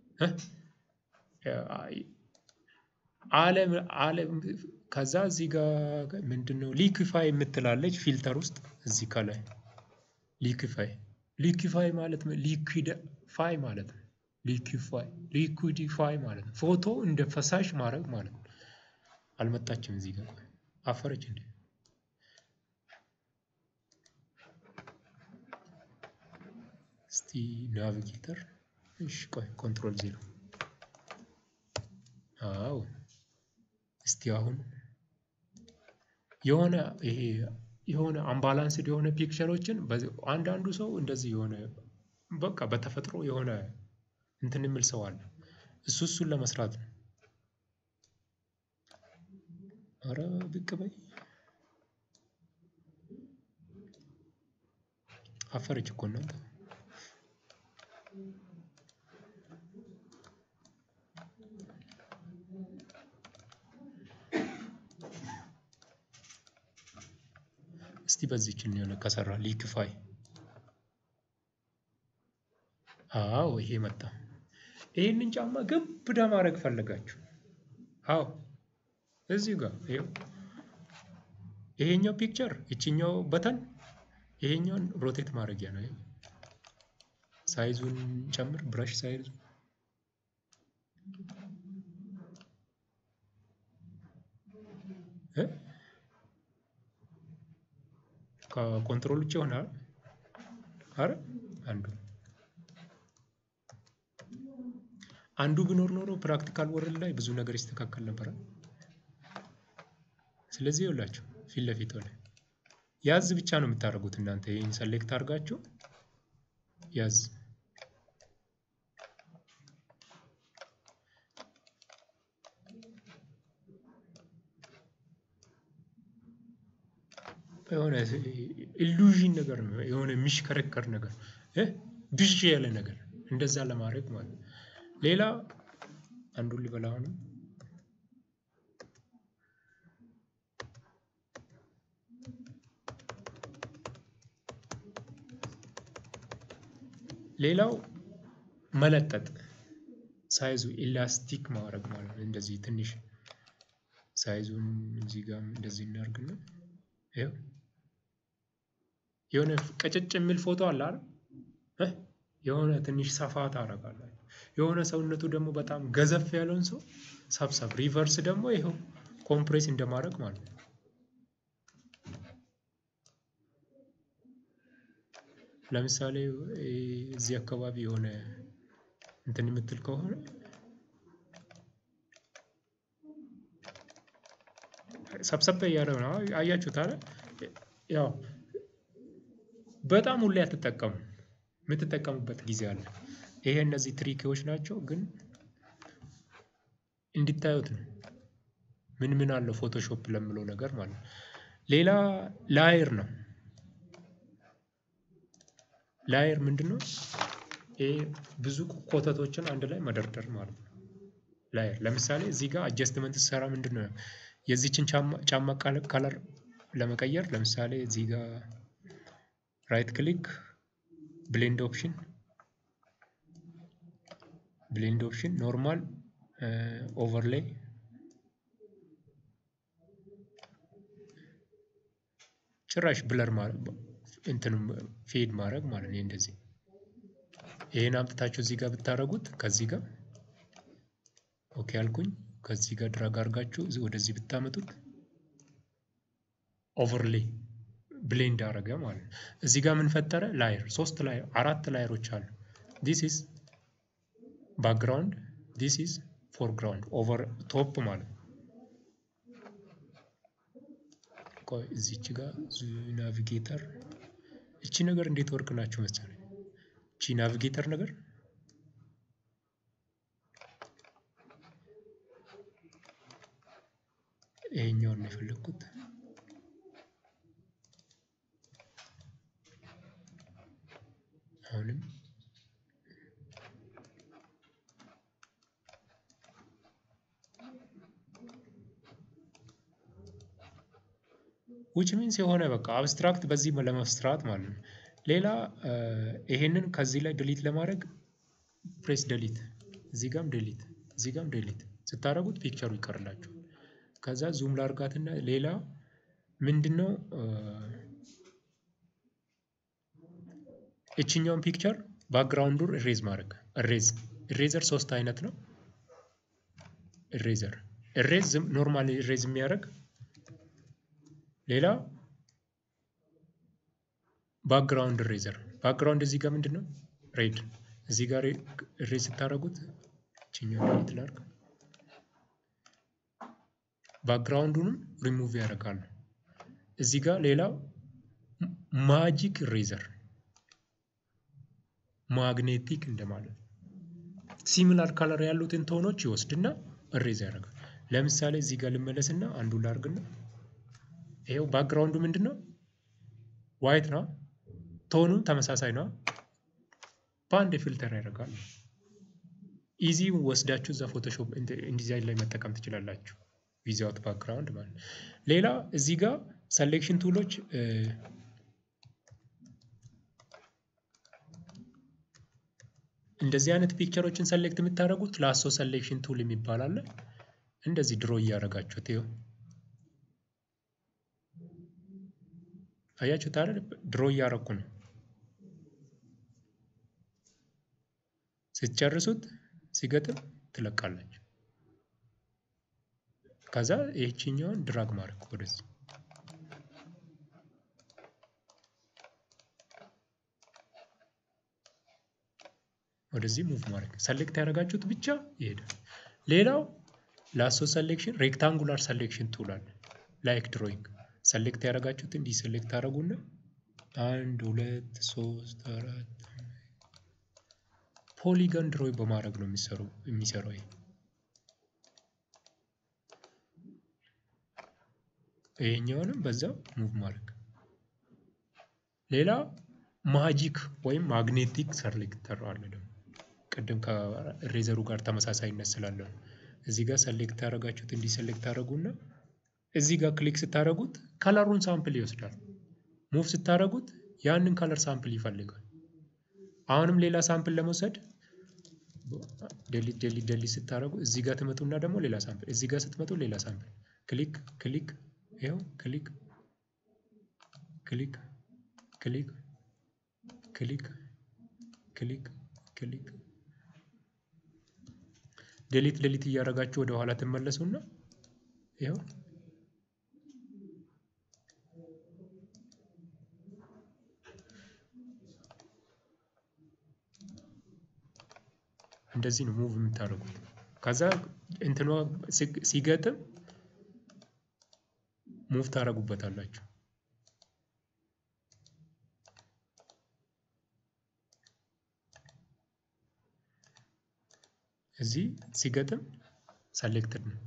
A: ዓለም ከዛ እዚህ ጋር ምንድነው ሊኩፋይ የምትላለች ፊልተር ውስጥ እዚህ ከላይ ሊኩፋይ ማለት ሊኩዊዲፋይ ማለት ነው። ሊኩዊዲፋይ ማለት ነው ፎቶ እንደ ፈሳሽ ማድረግ ማለት ነው። አልመጣችም እዚህ ጋር አፈረች እንዴ? እስቲ ናቪጌተር እሺ ቆይ ኮንትሮል 0 አው እስቲ አሁን የሆነ አምባላንስድ የሆነ ፒክቸሮችን አንዳንዱ ሰው እንደዚህ የሆነ በቃ በተፈጥሮ የሆነ እንትን የሚል ሰው አለ። እሱን ለመስራት ነው። አረ ብቅ በይ አፈረች እኮ እናንተ። እስቲ በዚህችን የሆነ ከሰራ ሊኩፋይ አዎ ይሄ መጣ። ይሄንን ጫማ ግብዳ ማድረግ ፈለጋችሁ? አዎ እዚህ ጋር ይሄኛው ፒክቸር እቺኛው በተን ይሄኛውን ሮቴት ማድረጊያ ነው። ሳይዙን ጨምር፣ ብራሽ ሳይዝ ከኮንትሮል ውጭ ይሆናል። አረ አንዱ ቢኖር ኖሮ ፕራክቲካል ወርልድ ላይ ብዙ ነገር ይስተካከል ነበር። ስለዚህ ይኸውላችሁ ፊት ለፊት ላይ ያዝ ብቻ ነው የምታደርጉት እናንተ። ይሄን ሰሌክት አድርጋችሁ ያዝ የሆነ ኢሉዥን ነገር ነው፣ የሆነ የሚሽከረከር ነገር ብዥ ያለ ነገር እንደዛ ለማድረግ ማለት ነው። ሌላ አንዱን ሊበላው ነው። ሌላው መለጠጥ፣ ሳይዙ ኢላስቲክ ማድረግ ማለት ነው። እንደዚህ ትንሽ ሳይዙን እዚህ ጋር እንደዚህ እናርግና ይሄው የሆነ ቀጭጭ የሚል ፎቶ አለ አይደል? የሆነ ትንሽ ሰፋ ታደርጋላችሁ። የሆነ ሰውነቱ ደግሞ በጣም ገዘፍ ያለውን ሰው ሰብሰብ፣ ሪቨርስ ደግሞ ይሄው ኮምፕሬስ እንደማድረግ ማለት ነው። ለምሳሌ እዚህ አካባቢ የሆነ እንትን የምትል ከሆነ ሰብሰብ እያደረገ ነው። አያችሁት አይደል? ያው በጣም ሁሌ አትጠቀሙ፣ የምትጠቀሙበት ጊዜ አለ። ይሄ እነዚህ ትሪኪዎች ናቸው፣ ግን እንዲታዩት ነው ምን ምን አለው ፎቶሾፕ ለምለው ነገር ማለት ነው። ሌላ ላየር ነው። ላየር ምንድነው? ይሄ ብዙ ኮተቶችን አንድ ላይ መደርደር ማለት ነው። ላየር ለምሳሌ እዚህ ጋር አጀስትመንት ሰራ ምንድነው የዚህችን ጫማ ከለር ለመቀየር ለምሳሌ እዚህ ጋር ራይት ክሊክ ብሌንድ ኦፕሽን ኖርማል ኦቨርሌይ ጭራሽ ብለር ማለት እንትንም ፌድ ማድረግ ማለት ነው። እንደዚህ ይሄን አምጥታችሁ እዚህ ጋር ብታረጉት ከዚህ ጋር ኦኬ አልኩኝ። ከዚህ ጋር ድራግ አድርጋችሁ ወደዚህ ብታመጡት ኦቨርሌይ ብሌንድ አደረገ ማለት ነው። እዚህ ጋር ምን ፈጠረ? ላየር 3 ላየር 4 ላየሮች አሉ። this is background, this is foreground over top ማለት ነው። ቆይ እዚች ጋር ናቪጌተር እቺ ነገር እንዴት ወርክ ናችሁ መሰለኝ። እቺ ናቪጌተር ነገር ይሄኛውን ነው የፈለኩት። አሁንም which means የሆነ በቃ አብስትራክት በዚህ ለመስራት ማለት ነው። ሌላ ይሄንን ከዚህ ላይ ዲሊት ለማድረግ ፕሬስ ዲሊት፣ እዚህ ጋርም ዲሊት፣ እዚህ ጋርም ዲሊት ስታደርጉት ፒክቸሩ ይቀርላችኋል። ከዛ ዙም ላርጋትና ሌላ ምንድነው እቺኛውን ፒክቸር ባክግራውንዱን ኢሬዝ ማድረግ። ኢሬዘር 3 አይነት ነው። ኢሬዝ ኖርማሊ ኢሬዝ የሚያደርግ ሌላ ባክግራውንድ ኢሬዘር። ባክግራውንድ እዚህ ጋር ምንድነው ሬድ፣ እዚህ ጋር ኢሬዝ ስታደርጉት እቺኛውን ዲሊት ላርግ ባክግራውንዱንም ሪሙቭ ያደርጋል። እዚህ ጋር ሌላ ማጂክ ኢሬዘር ማግኔቲክ እንደማለት ሲሚላር ከለር ያሉትን ቶኖች ይወስድና ኢሬዝ ያደርጋል። ለምሳሌ እዚህ ጋር ልመለስና አንዱ ላርግና ይሄው ባክግራውንዱ ምንድነው ዋይት ነው፣ ቶኑ ተመሳሳይ ነው። በአንድ ፊልተር ያደርጋል። ኢዚ ወስዳችሁ እዛ ፎቶሾፕ ኢንዲዛይን ላይ መጠቀም ትችላላችሁ ዊዛውት ባክግራውንድ ማለት። ሌላ እዚህ ጋር ሰሌክሽን ቱሎች እንደዚህ አይነት ፒክቸሮችን ሰሌክት የምታደርጉት ላሶ ሰሌክሽን ቱል የሚባል አለ። እንደዚህ ድሮ እያደረጋችሁት ይኸው አያችሁት አይደል? ድሮ እያደረኩ ነው። ስትጨርሱት ሲገጥም ትለቃላችሁ። ከዛ ይህቺኛውን ድራግ ማድረግ ወደዚህ ሙቭ ማድረግ። ሰሌክት ያደረጋችሁት ብቻ ይሄዳል። ሌላው ላሶ ሰሌክሽን ሬክታንጉላር ሰሌክሽን ቱል አለ። ላይክ ድሮይንግ ሰሌክት ያደረጋችሁት እንዲህ ሰሌክት አደረጉና 1 2 3 4 ፖሊገን ድሮይ በማድረግ ነው የሚሰራው። ይሄኛውንም በዛው ሙቭ ማድረግ። ሌላ ማጂክ ወይም ማግኔቲክ ሰሌክተር አለ ደግሞ ቅድም ከኢሬዘሩ ጋር ተመሳሳይነት ስላለው እዚህ ጋር ሰሌክት ያደረጋችሁት እንዲህ ሰሌክት አደረጉና እዚህ ጋር ክሊክ ስታደርጉት ከለሩን ሳምፕል ይወስዳል። ሙቭ ስታደርጉት ያንን ከለር ሳምፕል ይፈልጋል። አሁንም ሌላ ሳምፕል ለመውሰድ ዴሊት ስታደርጉ እዚህ ጋር ትመጡና ደግሞ ሌላ ሳምፕል፣ እዚህ ጋር ስትመጡ ሌላ ሳምፕል፣ ክሊክ ይሄው ክሊክ ዴሊት እያደረጋችሁ ወደ ኋላ ትመለሱና ይሄው እንደዚህ ነው ሙቭ የምታደርጉት። ከዛ እንትኗ ሲገጥም ሙቭ ታደርጉበታላችሁ። እዚህ ሲገጥም ሰሌክትድ ነው።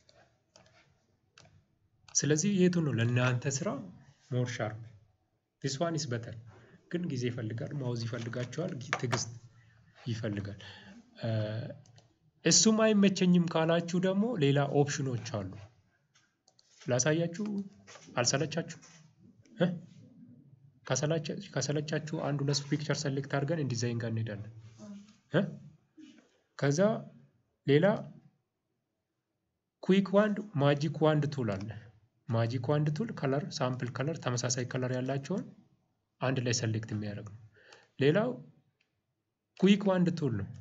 A: ስለዚህ የቱ ነው ለእናንተ ስራ ሞር ሻርፕ? this one is better። ግን ጊዜ ይፈልጋል፣ ማውዝ ይፈልጋቸዋል፣ ትዕግስት ይፈልጋል። እሱም አይመቸኝም ካላችሁ ደግሞ ሌላ ኦፕሽኖች አሉ። ላሳያችሁ። አልሰለቻችሁ? ከሰለቻችሁ አንድ ሁለት ፒክቸር ሰሌክት አድርገን ዲዛይን ጋር እንሄዳለን። ከዛ ሌላ ኩዊክ ዋንድ ማጂክ ዋንድ ቱል አለ። ማጂክ ዋንድ ቱል ከለር ሳምፕል ከለር ተመሳሳይ ከለር ያላቸውን አንድ ላይ ሰሌክት የሚያደርግ ነው። ሌላው ኩዊክ ዋንድ ቱል ነው።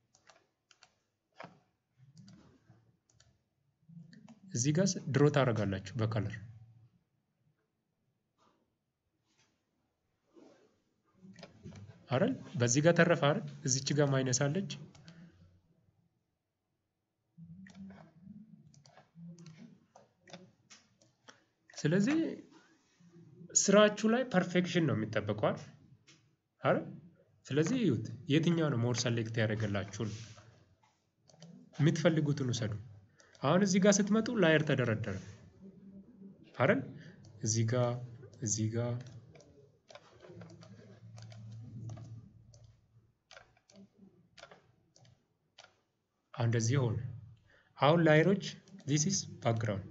A: እዚህ ጋር ድሮ ታደርጋላችሁ በከለር። አይደል? በዚህ ጋር ተረፈ አይደል? እዚች ጋር ማይነስ አለች። ስለዚህ ስራችሁ ላይ ፐርፌክሽን ነው የሚጠበቀው አይደል? ስለዚህ እዩት፣ የትኛው ነው ሞር ሰሌክት ያደርገላችሁ? የምትፈልጉትን ውሰዱ። አሁን እዚህ ጋር ስትመጡ ላየር ተደረደረ አይደል? እዚህ ጋር እንደዚህ ሆነ። አሁን ላየሮች this is background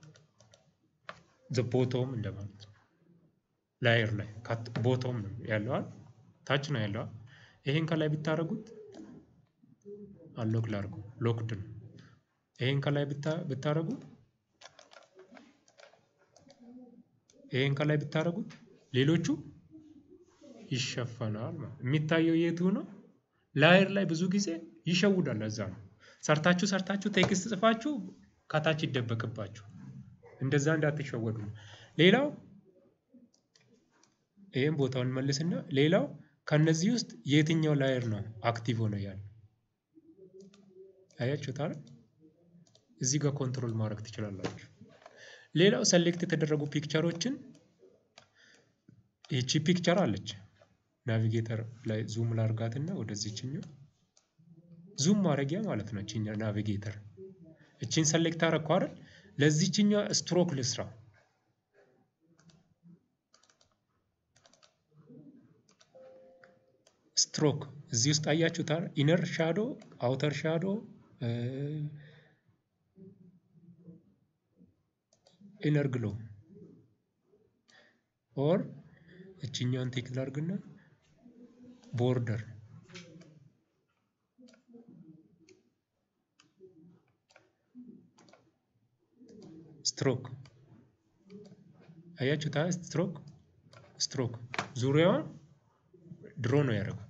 A: the bottom እንደማለት ነው። ላየር ላይ ቦቶም ነው ያለው አይደል? ታች ነው ያለው። ይሄን ከላይ ብታረጉት አንሎክ ላርጉ ሎክድ ነው። ይሄን ከላይ ብታረጉት ሌሎቹ ይሸፈናል ማለት። የሚታየው የቱ ነው? ላየር ላይ ብዙ ጊዜ ይሸውዳል። ለዛ ነው ሰርታችሁ ቴክስት ጽፋችሁ ከታች ይደበቅባችሁ። እንደዛ እንዳትሸወዱ ነው። ሌላው ይሄን ቦታውን መልስና ሌላው ከነዚህ ውስጥ የትኛው ላየር ነው አክቲቭ ሆነ ያለው? አያችሁት አይደል? እዚህ ጋር ኮንትሮል ማድረግ ትችላላችሁ። ሌላው ሰሌክት የተደረጉ ፒክቸሮችን እቺ ፒክቸር አለች ናቪጌተር ላይ ዙም ላርጋትና ወደዚህኛው ዙም ማድረጊያ ማለት ነው። እቺኛ ናቪጌተር እቺን ሰሌክት አረኩ አይደል? ለዚህኛው ስትሮክ ልስራ። ስትሮክ እዚህ ውስጥ አያችሁት አይደል? ኢነር ሻዶ፣ አውተር ሻዶ፣ ኢነር ግሎ ኦር እቺኛውን ቴክ ላርግና ቦርደር ስትሮክ አያችሁት አይደል? ስትሮክ ዙሪያውን ድሮ ነው ያደረገው።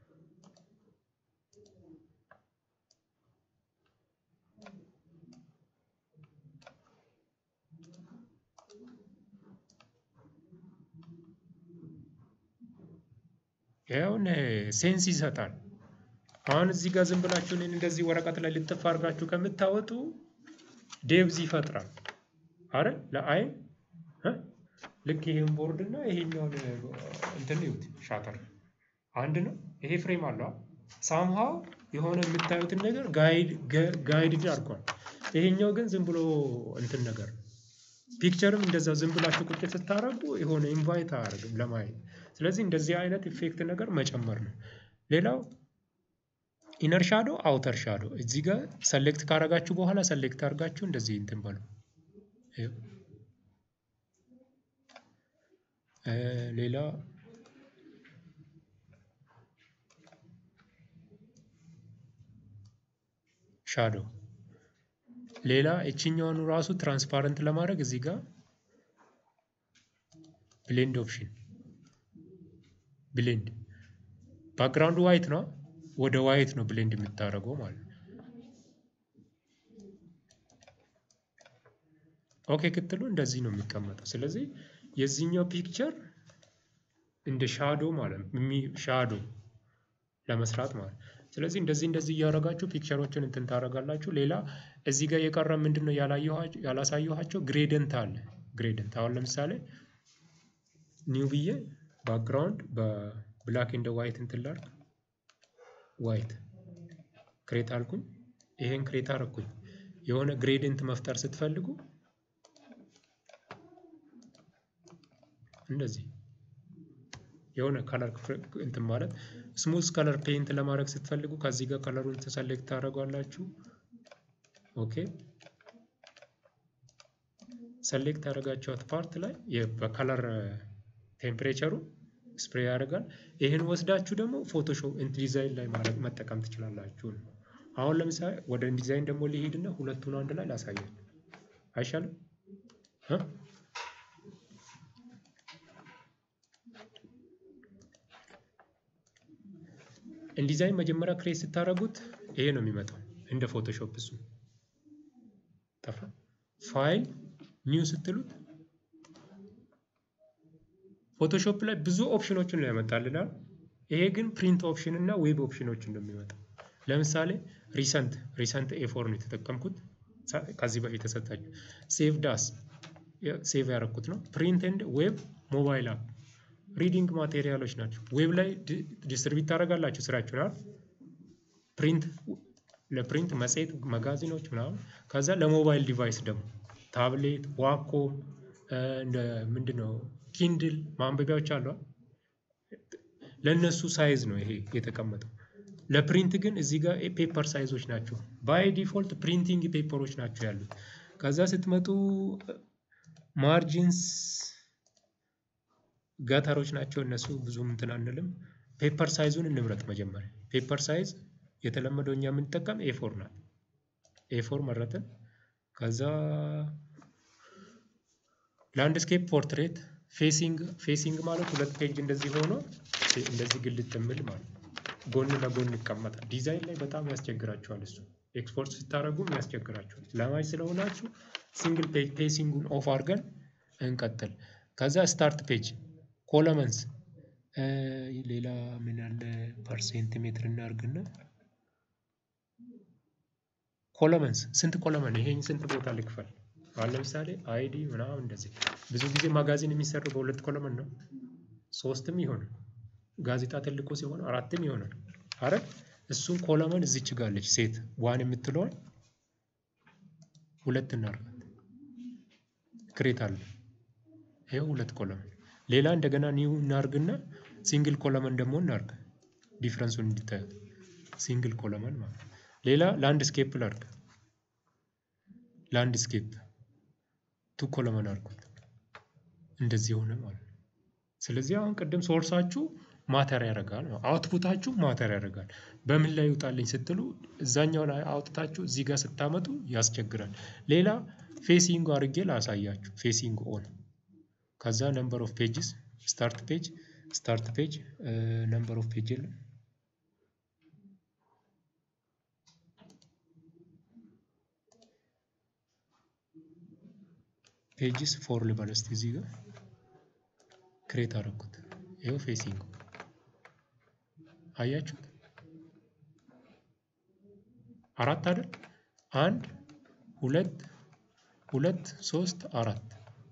A: ያውን ሴንስ ይሰጣል። አሁን እዚህ ጋር ዝም ብላችሁ እንደዚህ ወረቀት ላይ ልጥፍ አድርጋችሁ ከምታወጡ ዴብዝ ይፈጥራል አይደል? ለአይን ልክ ይሄን ቦርድ እና ይሄኛውን እንትን ይዩት፣ ሻተር አንድ ነው። ይሄ ፍሬም አለው ሳምሃው የሆነ የምታዩትን ነገር ጋይድ አድርጓል። ይሄኛው ግን ዝም ብሎ እንትን ነገር ፒክቸርም እንደዛው ዝም ብላችሁ ቁጭ ስታረጉ የሆነ ኢንቫይት አያደርግም ለማየት። ስለዚህ እንደዚህ አይነት ኢፌክት ነገር መጨመር ነው። ሌላው ኢነር ሻዶ፣ አውተር ሻዶ እዚህ ጋር ሰሌክት ካረጋችሁ በኋላ ሰሌክት አድርጋችሁ እንደዚህ እንትን በሉ። ሌላ ሻዶ፣ ሌላ እቺኛውን ራሱ ትራንስፓረንት ለማድረግ እዚህ ጋር ብሌንድ ኦፕሽን፣ ብሌንድ ባክግራውንድ ዋይት ነው፣ ወደ ዋይት ነው ብሌንድ የምታደርገው ማለት ነው። ኦኬ ክትሉ እንደዚህ ነው የሚቀመጠው። ስለዚህ የዚህኛው ፒክቸር እንደ ሻዶ ማለት ነው፣ ሻዶ ለመስራት ማለት ስለዚህ እንደዚህ እያደረጋችሁ ፒክቸሮችን እንትን ታደርጋላችሁ። ሌላ እዚህ ጋር የቀረ ምንድነው ያላሳየኋቸው ግሬደንት አለ። ግሬደንት አሁን ለምሳሌ ኒው ብዬ ባክግራውንድ በብላክ ኤንድ ዋይት እንትን ላድርግ፣ ዋይት ክሬት አልኩኝ። ይሄን ክሬት አደረኩኝ። የሆነ ግሬደንት መፍጠር ስትፈልጉ እንደዚህ የሆነ ከለር እንትን ማለት ስሙዝ ከለር ፔይንት ለማድረግ ስትፈልጉ ከዚህ ጋር ከለሩን ተሰሌክት ታደርጋላችሁ። ኦኬ ሰሌክት ያደረጋችሁት ፓርት ላይ በከለር ቴምፕሬቸሩ ስፕሬይ ያደርጋል። ይሄን ወስዳችሁ ደግሞ ፎቶሾፕ ዲዛይን ላይ ማለት መጠቀም ትችላላችሁ። አሁን ለምሳሌ ወደ ዲዛይን ደግሞ ሊሄድና ሁለቱን አንድ ላይ ላሳያችሁ አይሻልም? ዲዛይን መጀመሪያ ክሬት ስታደርጉት ይሄ ነው የሚመጣው እንደ ፎቶሾፕ። እሱ ጠፋ። ፋይል ኒው ስትሉት ፎቶሾፕ ላይ ብዙ ኦፕሽኖችን ነው ያመጣልናል። ይሄ ግን ፕሪንት ኦፕሽን እና ዌብ ኦፕሽኖችን ነው የሚመጣው። ለምሳሌ ሪሰንት ኤ4 ነው የተጠቀምኩት ከዚህ በፊት ተሰጣችሁ። ሴቭ ዳስ ሴቭ ያደረኩት ነው። ፕሪንት ኤንድ ዌብ ሞባይል አፕ ሪዲንግ ማቴሪያሎች ናቸው። ዌብ ላይ ዲስትሪቢዩት ታደርጋላችሁ ስራችሁን አይደል? ፕሪንት ለፕሪንት መጽሔት መጋዚኖች ምናምን። ከዛ ለሞባይል ዲቫይስ ደግሞ ታብሌት፣ ዋኮም እንደ ምንድነው ኪንድል ማንበቢያዎች አሉ። ለነሱ ሳይዝ ነው ይሄ የተቀመጠው። ለፕሪንት ግን እዚህ ጋር ፔፐር ሳይዞች ናቸው። ባይ ዲፎልት ፕሪንቲንግ ፔፐሮች ናቸው ያሉት። ከዛ ስትመጡ ማርጂንስ ጋተሮች ናቸው እነሱ ብዙም እንትን አንልም። ፔፐር ሳይዙን እንምረጥ መጀመሪያ። ፔፐር ሳይዝ የተለመደው እኛ የምንጠቀም ኤ4 ናት። ኤ4 መረጥን። ከዛ ላንድስኬፕ ፖርትሬት ፌሲንግ ማለት ሁለት ፔጅ እንደዚህ ሆኖ እንደዚህ ግልጥ የሚል ማለት ጎን ለጎን ይቀመጣል። ዲዛይን ላይ በጣም ያስቸግራችኋል። እሱ ኤክስፖርት ስታደርጉም ያስቸግራችኋል። ለማይ ስለሆናችሁ ሲንግል ፔጅ ፌሲንጉን ኦፍ አድርገን እንቀጥል። ከዛ ስታርት ፔጅ ኮለመንስ ሌላ ምን አለ ፐርሴንቲሜትር እናርግና ኮለመንስ ስንት ኮለመን ይሄን ስንት ቦታ ልክፈል? አሁን ለምሳሌ አይዲ ምናምን እንደዚህ ብዙ ጊዜ ማጋዚን የሚሰሩ በሁለት ኮለመን ነው። ሶስትም ይሆናል። ጋዜጣ ትልቁ ሲሆን አራትም ይሆናል። አረ እሱን ኮለመን እዚች ጋር አለች ሴት ዋን የምትለውን ሁለት እናርጋት ክሬት አለ። ይሄው ሁለት ኮለመን። ሌላ እንደገና ኒው እናርግና ሲንግል ኮለመን ደግሞ እናርግ ዲፈረንሱን እንድታዩት። ሲንግል ኮለመን ማለት ሌላ ላንድስኬፕ ላርግ ላንድስኬፕ ቱ ኮለመን አርጉት እንደዚህ ሆነ ማለት ነው። ስለዚህ አሁን ቅድም ሶርሳችሁ ማተር ያደርጋል፣ አውትፑታችሁ ማተር ያደርጋል። በምን ላይ ይውጣልኝ ስትሉ እዛኛው ላይ አውጥታችሁ እዚህ ጋር ስታመጡ ያስቸግራል። ሌላ ፌሲንግ አድርጌ ላሳያችሁ። ፌሲንግ ኦን ከዛ ነምበር ኦፍ ፔጅስ ስታርት ፔጅ ነምበር ኦፍ ፔጅ ፔጅስ 4 ልበል እስቲ እዚህ ጋር ክሬት አደረኩት። ይሄው ፌሲንግ አያችሁት? አራት አይደል? 1 2 2 3 4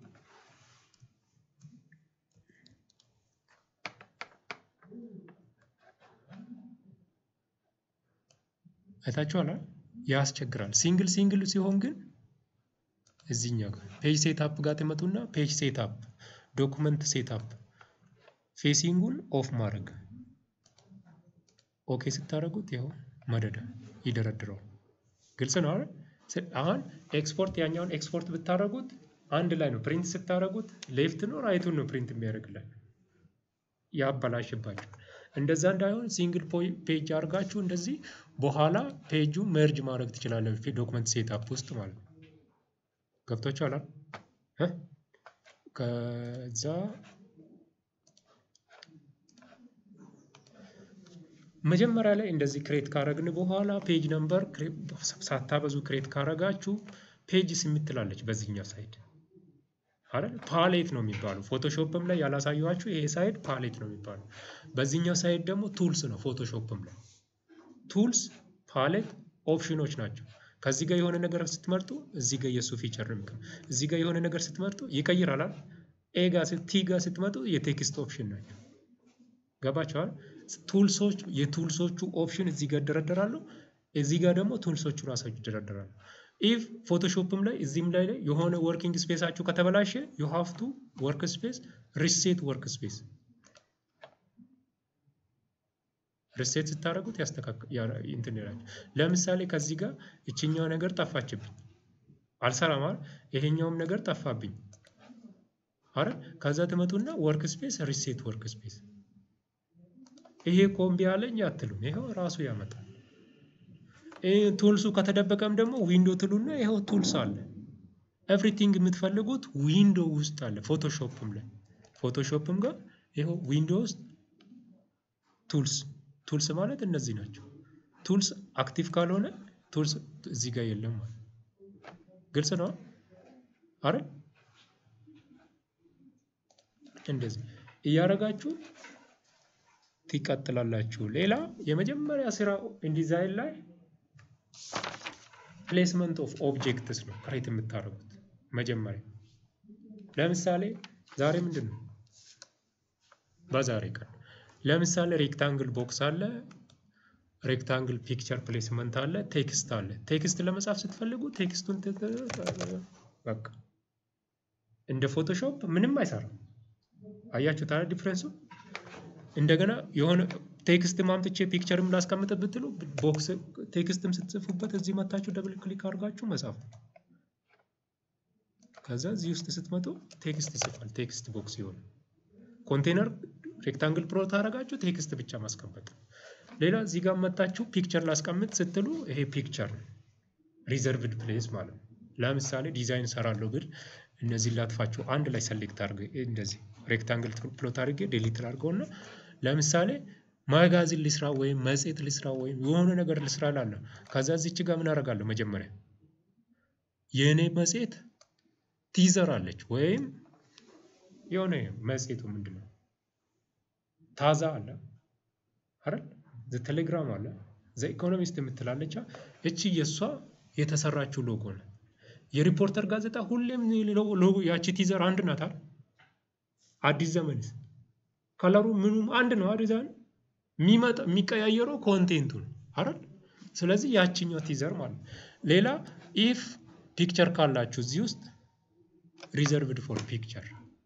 A: አይታችኋል? ያስቸግራል። ሲንግል ሲሆን ግን እዚህኛው ጋር ፔጅ ሴትአፕ ጋር ተመጡና ፔጅ ሴትአፕ ዶክመንት ሴትአፕ ፌሲንጉን ኦፍ ማድረግ ኦኬ ስታደርጉት ይኸው መደዳ ይደረድረዋል። ግልጽ ነው አይደል? አሁን ኤክስፖርት ያኛውን ኤክስፖርት ብታደርጉት አንድ ላይ ነው። ፕሪንት ስታደርጉት ሌፍት ነው ራይቱን ነው ፕሪንት የሚያደርግላችሁ። ያበላሽባችሁ። እንደዛ እንዳይሆን ሲንግል ፔጅ አድርጋችሁ እንደዚህ በኋላ ፔጁ መርጅ ማድረግ ትችላላችሁ ዶክመንት ሴትአፕ ውስጥ ማለት ነው። ገብቷችኋል አይደል? ከዛ መጀመሪያ ላይ እንደዚህ ክሬት ካረግን በኋላ ፔጅ ነምበር ሳታበዙ ክሬት ካረጋችሁ ፔጅስ የምትላለች በዚህኛው ሳይድ አይደል? ፓሌት ነው የሚባለው። ፎቶሾፕም ላይ ያላሳየኋችሁ ይሄ ሳይድ ፓሌት ነው የሚባለው። በዚህኛው ሳይድ ደግሞ ቱልስ ነው። ፎቶሾፕም ላይ ቱልስ ፓሌት ኦፕሽኖች ናቸው። ከዚህ ጋር የሆነ ነገር ስትመርጡ እዚህ ጋር የሱ ፊቸር ነው። እዚህ ጋር የሆነ ነገር ስትመርጡ ይቀይራል። ኤ ጋር ቲ ጋር ስትመጡ የቴክስት ኦፕሽን ናቸው። ገባችኋል? ቱልሶች የቱልሶቹ ኦፕሽን እዚህ ጋር ይደረደራሉ። እዚህ ጋር ደግሞ ቱልሶቹ ራሳቸው ይደረደራሉ። ኢፍ ፎቶሾፕም ላይ እዚህም ላይ የሆነ ወርኪንግ ስፔሳችሁ ከተበላሸ you have to work space reset work space ሪሴት ስታደርጉት እንትን ይላል። ለምሳሌ ከዚህ ጋር እቺኛው ነገር ጠፋችብኝ አልሰራም አይደል? ይሄኛውም ነገር ጠፋብኝ አይደል? ከዛ ትመጡና ወርክ ስፔስ ሪሴት ወርክ ስፔስ ይሄ ኮምቢ አለኝ አትሉም። ይሄው ራሱ ያመጣል። ቱልሱ ከተደበቀም ደግሞ ዊንዶ ትሉና ይሄው ቱልስ አለ። ኤቭሪቲንግ የምትፈልጉት ዊንዶ ውስጥ አለ። ፎቶሾፕም ላይ ፎቶሾፕም ጋር ይሄው ዊንዶ ውስጥ ቱልስ ማለት እነዚህ ናቸው። ቱልስ አክቲቭ ካልሆነ ቱልስ እዚህ ጋር የለም ማለት ግልጽ ነው አይደል? እንደዚህ እያረጋችሁ ትቀጥላላችሁ። ሌላ የመጀመሪያ ስራ ኢንዲዛይን ላይ ፕሌስመንት ኦፍ ኦብጀክትስ ነው ክሬት የምታደርጉት መጀመሪያ። ለምሳሌ ዛሬ ምንድነው በዛሬ ቀን ለምሳሌ ሬክታንግል ቦክስ አለ፣ ሬክታንግል ፒክቸር ፕሌስመንት አለ፣ ቴክስት አለ። ቴክስት ለመጻፍ ስትፈልጉ ቴክስቱን በቃ እንደ ፎቶሾፕ ምንም አይሰራም። አያችሁ ታዲያ ዲፈረንሱ። እንደገና የሆነ ቴክስት ማምጥቼ ፒክቸርም ላስቀምጥ ብትሉ ቦክስ ቴክስትም ስትጽፉበት እዚህ መታችሁ ደብል ክሊክ አድርጋችሁ መጻፍ። ከዛ እዚህ ውስጥ ስትመጡ ቴክስት ይጽፋል። ቴክስት ቦክስ ይሆን ኮንቴነር ሬክታንግል ፕሎት አደረጋችሁ ቴክስት ብቻ ማስቀመጥ። ሌላ እዚህ ጋር መጣችሁ ፒክቸር ላስቀምጥ ስትሉ ይሄ ፒክቸር ሪዘርቭድ ፕሌስ ማለት ነው። ለምሳሌ ዲዛይን ሰራለሁ ብል እነዚህ ላጥፋችሁ አንድ ላይ ሰሌክት አድርገ እንደዚህ ሬክታንግል ፕሎት አድርጌ ዲሊት አድርገውና ለምሳሌ ማጋዚን ልስራ ወይም መጽሔት ልስራ ወይም የሆነ ነገር ልስራ ላለ ከዛ እዚች ጋር ምን አደርጋለሁ መጀመሪያ የኔ መጽሔት ቲዘር አለች ወይም የሆነ መጽሔቱ ምንድነው ታዛ አለ አይደል? ቴሌግራም አለ፣ ኢኮኖሚስት የምትላለች እቺ የሷ የተሰራችው ሎጎ ነው። የሪፖርተር ጋዜጣ ሁሌም ሎጎ ያቺ ቲዘር አንድ ናት አይደል? አዲስ ዘመንስ ከለሩ ምኑም አንድ ነው አይደል? የሚቀያየረው ኮንቴንቱ ነው አይደል? ስለዚህ ያቺኛው ቲዘር ማለት ሌላ ኢፍ ፒክቸር ካላችሁ እዚህ ውስጥ ሪዘርቭድ ፎር ፒክቸር።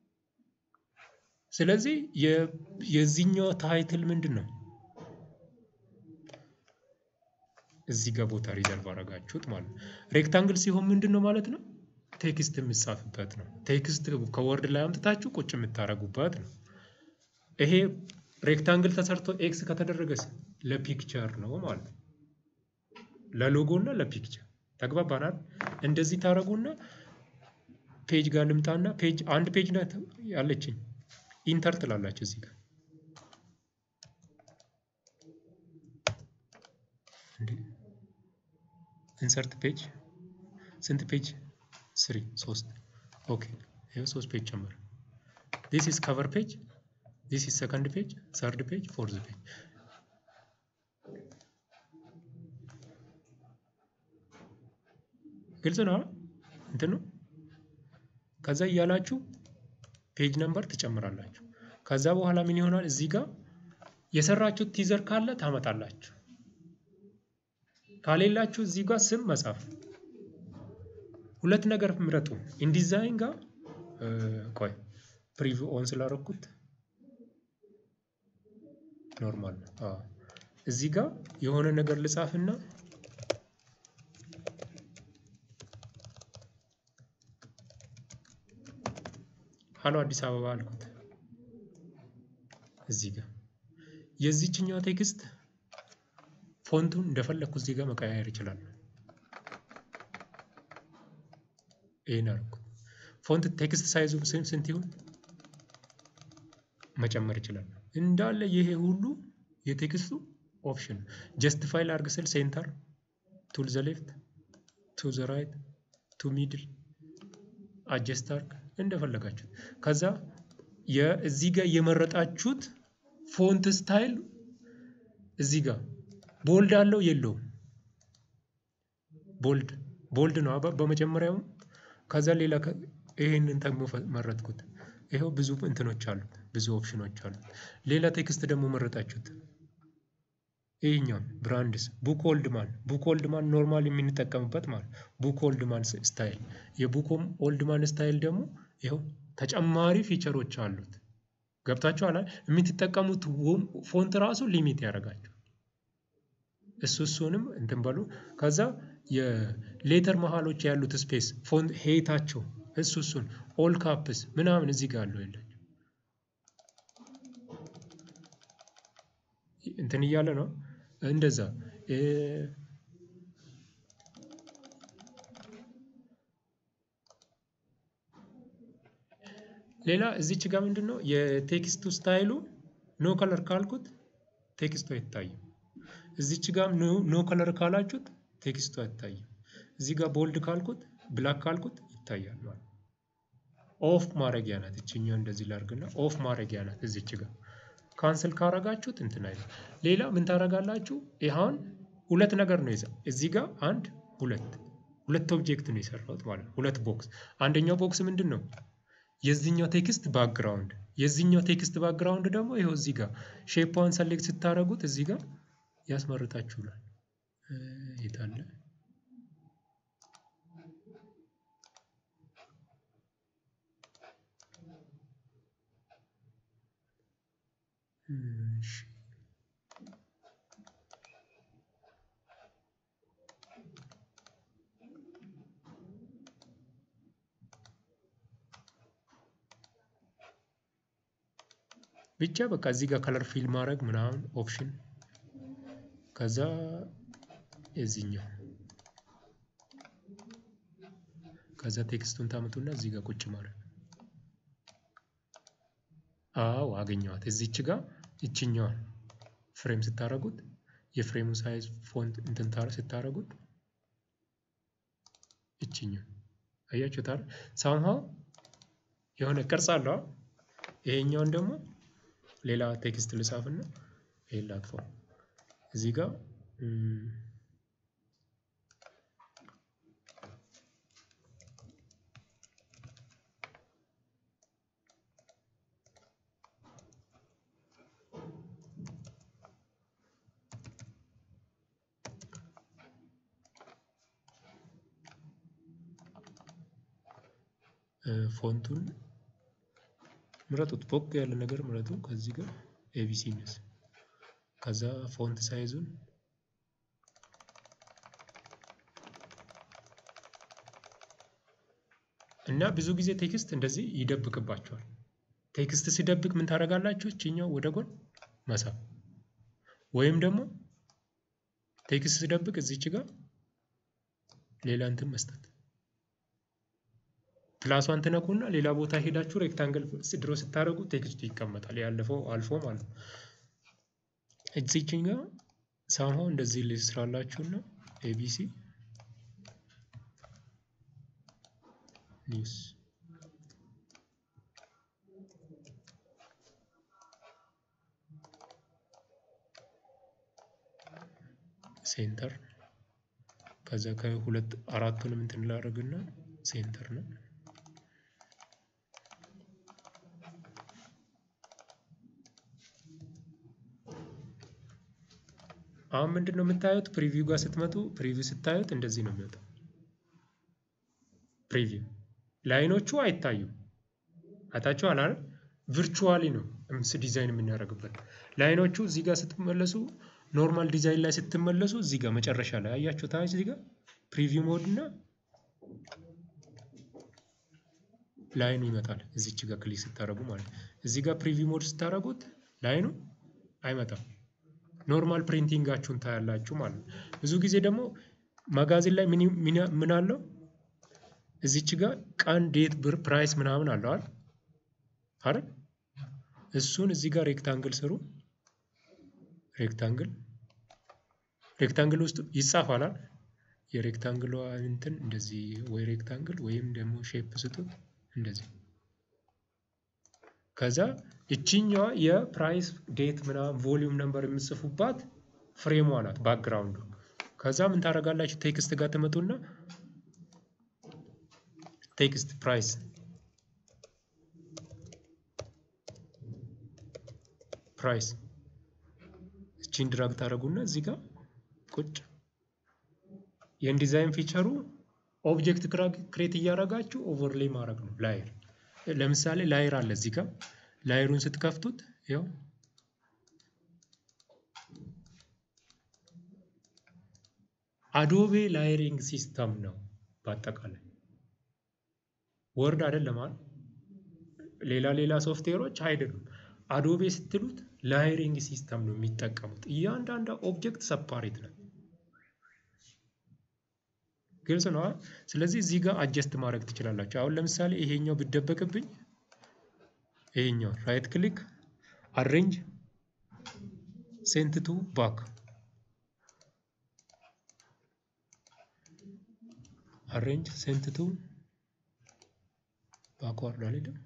A: ስለዚህ የዚህኛው ታይትል ምንድነው እዚህ ጋር ቦታ ሪዘርቭ አረጋችሁት ማለት ነው። ሬክታንግል ሲሆን ምንድነው ማለት ነው ቴክስት የምትጻፉበት ነው። ቴክስት ከወርድ ላይ አምጥታችሁ ቁጭ የምታረጉበት ነው። ይሄ ሬክታንግል ተሰርቶ ኤክስ ከተደረገስ ለፒክቸር ነው ማለት ነው። ለሎጎና ለፒክቸር ተግባባናል። እንደዚህ ታረጉና ፔጅ ጋር ልምጣና ፔጅ አንድ ፔጅ ናት ያለችኝ ኢንተር ትላላችሁ እዚህ ጋር ኢንሰርት ፔጅ ስንት ፔጅ 3 ኦኬ ይሄው 3 ፔጅ ጨምር። this is cover page, this is second page, third page, fourth page. ግልጽ ነው እንትኑ ከዛ ያላችሁ ፔጅ ነምበር ትጨምራላችሁ። ከዛ በኋላ ምን ይሆናል እዚህ ጋር የሰራችሁት ቲዘር ካለ ታመጣላችሁ። ካሌላችሁ እዚህ ጋር ስም መጻፍ። ሁለት ነገር ምረጡ። ኢንዲዛይን ጋር ቆይ ፕሪቪው ኦን ስላደረኩት ኖርማል ነው። እዚህ ጋር የሆነ ነገር ልጻፍና ሃሎ አዲስ አበባ አልኩት። እዚህ ጋር የዚህኛው ቴክስት ፎንቱን እንደፈለኩ እዚህ ጋር መቀያየር ይችላል። ይሄን አልኩት። ፎንት ቴክስት ሳይዙ ስንት ይሁን መጨመር ይችላል። እንዳለ ይሄ ሁሉ የቴክስቱ ኦፕሽን ጀስቲፋይ ላርግ ስል ሴንተር ቱ ዘ ሌፍት ቱ ዘ ራይት ቱ ሚድል አጀስት አርግ እንደፈለጋችሁ። ከዛ እዚህ ጋር የመረጣችሁት ፎንት ስታይል እዚህ ጋር ቦልድ አለው የለውም? ቦልድ ነው በመጀመሪያው። ከዛ ሌላ ይሄንን ደግሞ መረጥኩት። ይሄው ብዙ እንትኖች አሉት፣ ብዙ ኦፕሽኖች አሉት። ሌላ ቴክስት ደግሞ መረጣችሁት። ይሄኛው ብራንድስ ቡክ ኦልድማን ኖርማል የምንጠቀምበት ማለት ቡክ ኦልድማን ስታይል። የቡክ ኦልድማን ስታይል ደግሞ ይሄው ተጨማሪ ፊቸሮች አሉት። ገብታችኋል? የምትጠቀሙት ፎንት ራሱ ሊሚት ያደርጋችሁ። እሱንም እንትን በሉ። ከዛ የሌተር መሃሎች ያሉት ስፔስ ፎንት ሄታቸው እሱን ኦል ካፕስ ምናምን እዚህ ጋር አለው የላችሁ እንትን እያለ ነው እንደዛ። ሌላ እዚች ጋር ምንድነው የቴክስቱ ስታይሉ ኖ ከለር ካልኩት ቴክስቱ አይታይም። እዚች ጋር ኖ ከለር ካላችሁት ቴክስቱ አይታይም። እዚህ ጋር ቦልድ ካልኩት ብላክ ካልኩት ይታያል ማለት። ኦፍ ማድረጊያ ናት እቺኛው። እንደዚህ ላድርግና ኦፍ ማድረጊያ ናት እዚች ጋር። ካንሰል ካረጋችሁት እንትን አይደል። ሌላ ምን ታረጋላችሁ? ይሄን ሁለት ነገር ነው ይዘው እዚህ ጋር ሁለት ኦብጀክት ነው የሰራሁት ማለት ነው። ሁለት ቦክስ። አንደኛው ቦክስ ምንድነው? የዚህኛው ቴክስት ባክግራውንድ። የዚህኛው ቴክስት ባክግራውንድ ደግሞ ይሄው እዚህ ጋር ሼፕዋን ሰሌክት ስታረጉት እዚህ ጋር ያስመርጣችኋል። የታለ ብቻ በቃ እዚህ ጋር ከለር ፊል ማድረግ ምናምን ኦፕሽን። ከዛ እዚህኛው ከዛ ቴክስቱን ታመጡና እዚህ ጋር ቁጭ ማድረግ። አዎ አገኘዋት። እዚች ጋር እቺኛዋን ፍሬም ስታረጉት የፍሬሙ ሳይዝ ፎንት እንትን ስታረጉት እቺኛው አያችሁት አይደል? ሳምሃው የሆነ ቅርጽ አለው። ይሄኛውን ደግሞ ሌላ ቴክስት ልጻፍና ይሄን ላጥፋው። እዚህ ጋር ፎንቱን ምረጡት። ፖክ ያለ ነገር ምረጡ። ከዚህ ጋር ኤቢሲ ነስ። ከዛ ፎንት ሳይዙን እና ብዙ ጊዜ ቴክስት እንደዚህ ይደብቅባቸዋል። ቴክስት ሲደብቅ ምን ታደርጋላችሁ? እቺኛው ወደ ጎን መሳብ፣ ወይም ደግሞ ቴክስት ሲደብቅ እዚች ጋር ሌላ እንትን መስጠት። ፕላሷን ትነኩና ሌላ ቦታ ሄዳችሁ ሬክታንግል ድሮ ስታደርጉ ቴክስቱ ይቀመጣል። ያለፈው አልፎ ማለት ነው። እዚህኛ ሳምሃው እንደዚህ ልስራላችሁና ኤቢሲ ኒውስ ሴንተር። ከዛ ከሁለት አራቱንም እንትን ላደርግና ሴንተር ነው። አሁን ምንድነው የምታዩት? ፕሪቪው ጋር ስትመጡ ፕሪቪው ስታዩት እንደዚህ ነው የሚወጣው። ፕሪቪው ላይኖቹ አይታዩም። አታችኋል አይደል? ቨርቹዋሊ ነው ዲዛይን የምናደርግበት። ላይኖቹ እዚህ ጋር ስትመለሱ ኖርማል ዲዛይን ላይ ስትመለሱ እዚህ ጋር መጨረሻ ላይ አያችሁ ታች እዚህ ጋር ፕሪቪው ሞድ እና ላይኑ ይመጣል። እዚች ጋር ክሊክ ስታደርጉ ማለት እዚህ ጋር ፕሪቪው ሞድ ስታደርጉት ላይኑ አይመጣም። ኖርማል ፕሪንቲንጋችሁን ታያላችሁ ማለት ነው። ብዙ ጊዜ ደግሞ ማጋዚን ላይ ምን አለው? እዚች ጋር ቀን፣ ዴት፣ ብር፣ ፕራይስ ምናምን አለው አይደል? እሱን እዚህ ጋር ሬክታንግል ስሩ። ሬክታንግል ውስጥ ይጻፋል። የሬክታንግሏ እንትን እንደዚህ ወይ ሬክታንግል ወይም ደግሞ ሼፕ ስጡት እንደዚህ። ከዛ እቺኛዋ የፕራይስ ዴት ምናምን ቮሊዩም ነምበር የምጽፉባት ፍሬሟ ናት ባክግራውንዱ። ከዛ ምን ታደርጋላችሁ? ቴክስት ጋር ትመጡና ቴክስት ፕራይስ እቺን ድራግ ታደርጉና እዚህ ጋር ቁጭ የኢንዲዛይን ፊቸሩ ኦብጀክት ክሬት እያደረጋችሁ ኦቨርሌይ ማድረግ ነው። ላየር ለምሳሌ ላየር አለ እዚህ ጋር። ላየሩን ስትከፍቱት ያው አዶቤ ላየሪንግ ሲስተም ነው በአጠቃላይ ወርድ አይደለም አይደል? ሌላ ሶፍትዌሮች አይደሉም። አዶቤ ስትሉት ላየሪንግ ሲስተም ነው የሚጠቀሙት። እያንዳንዱ ኦብጀክት ሰፓሬት ነው። ግልጽ ነው። ስለዚህ እዚህ ጋር አጀስት ማድረግ ትችላላችሁ። አሁን ለምሳሌ ይሄኛው ቢደበቅብኝ ይሄኛው ራይት ክሊክ አሬንጅ ሴንት ቱ ባክ አሬንጅ ሴንት ቱ ባክዋርድ አይደለም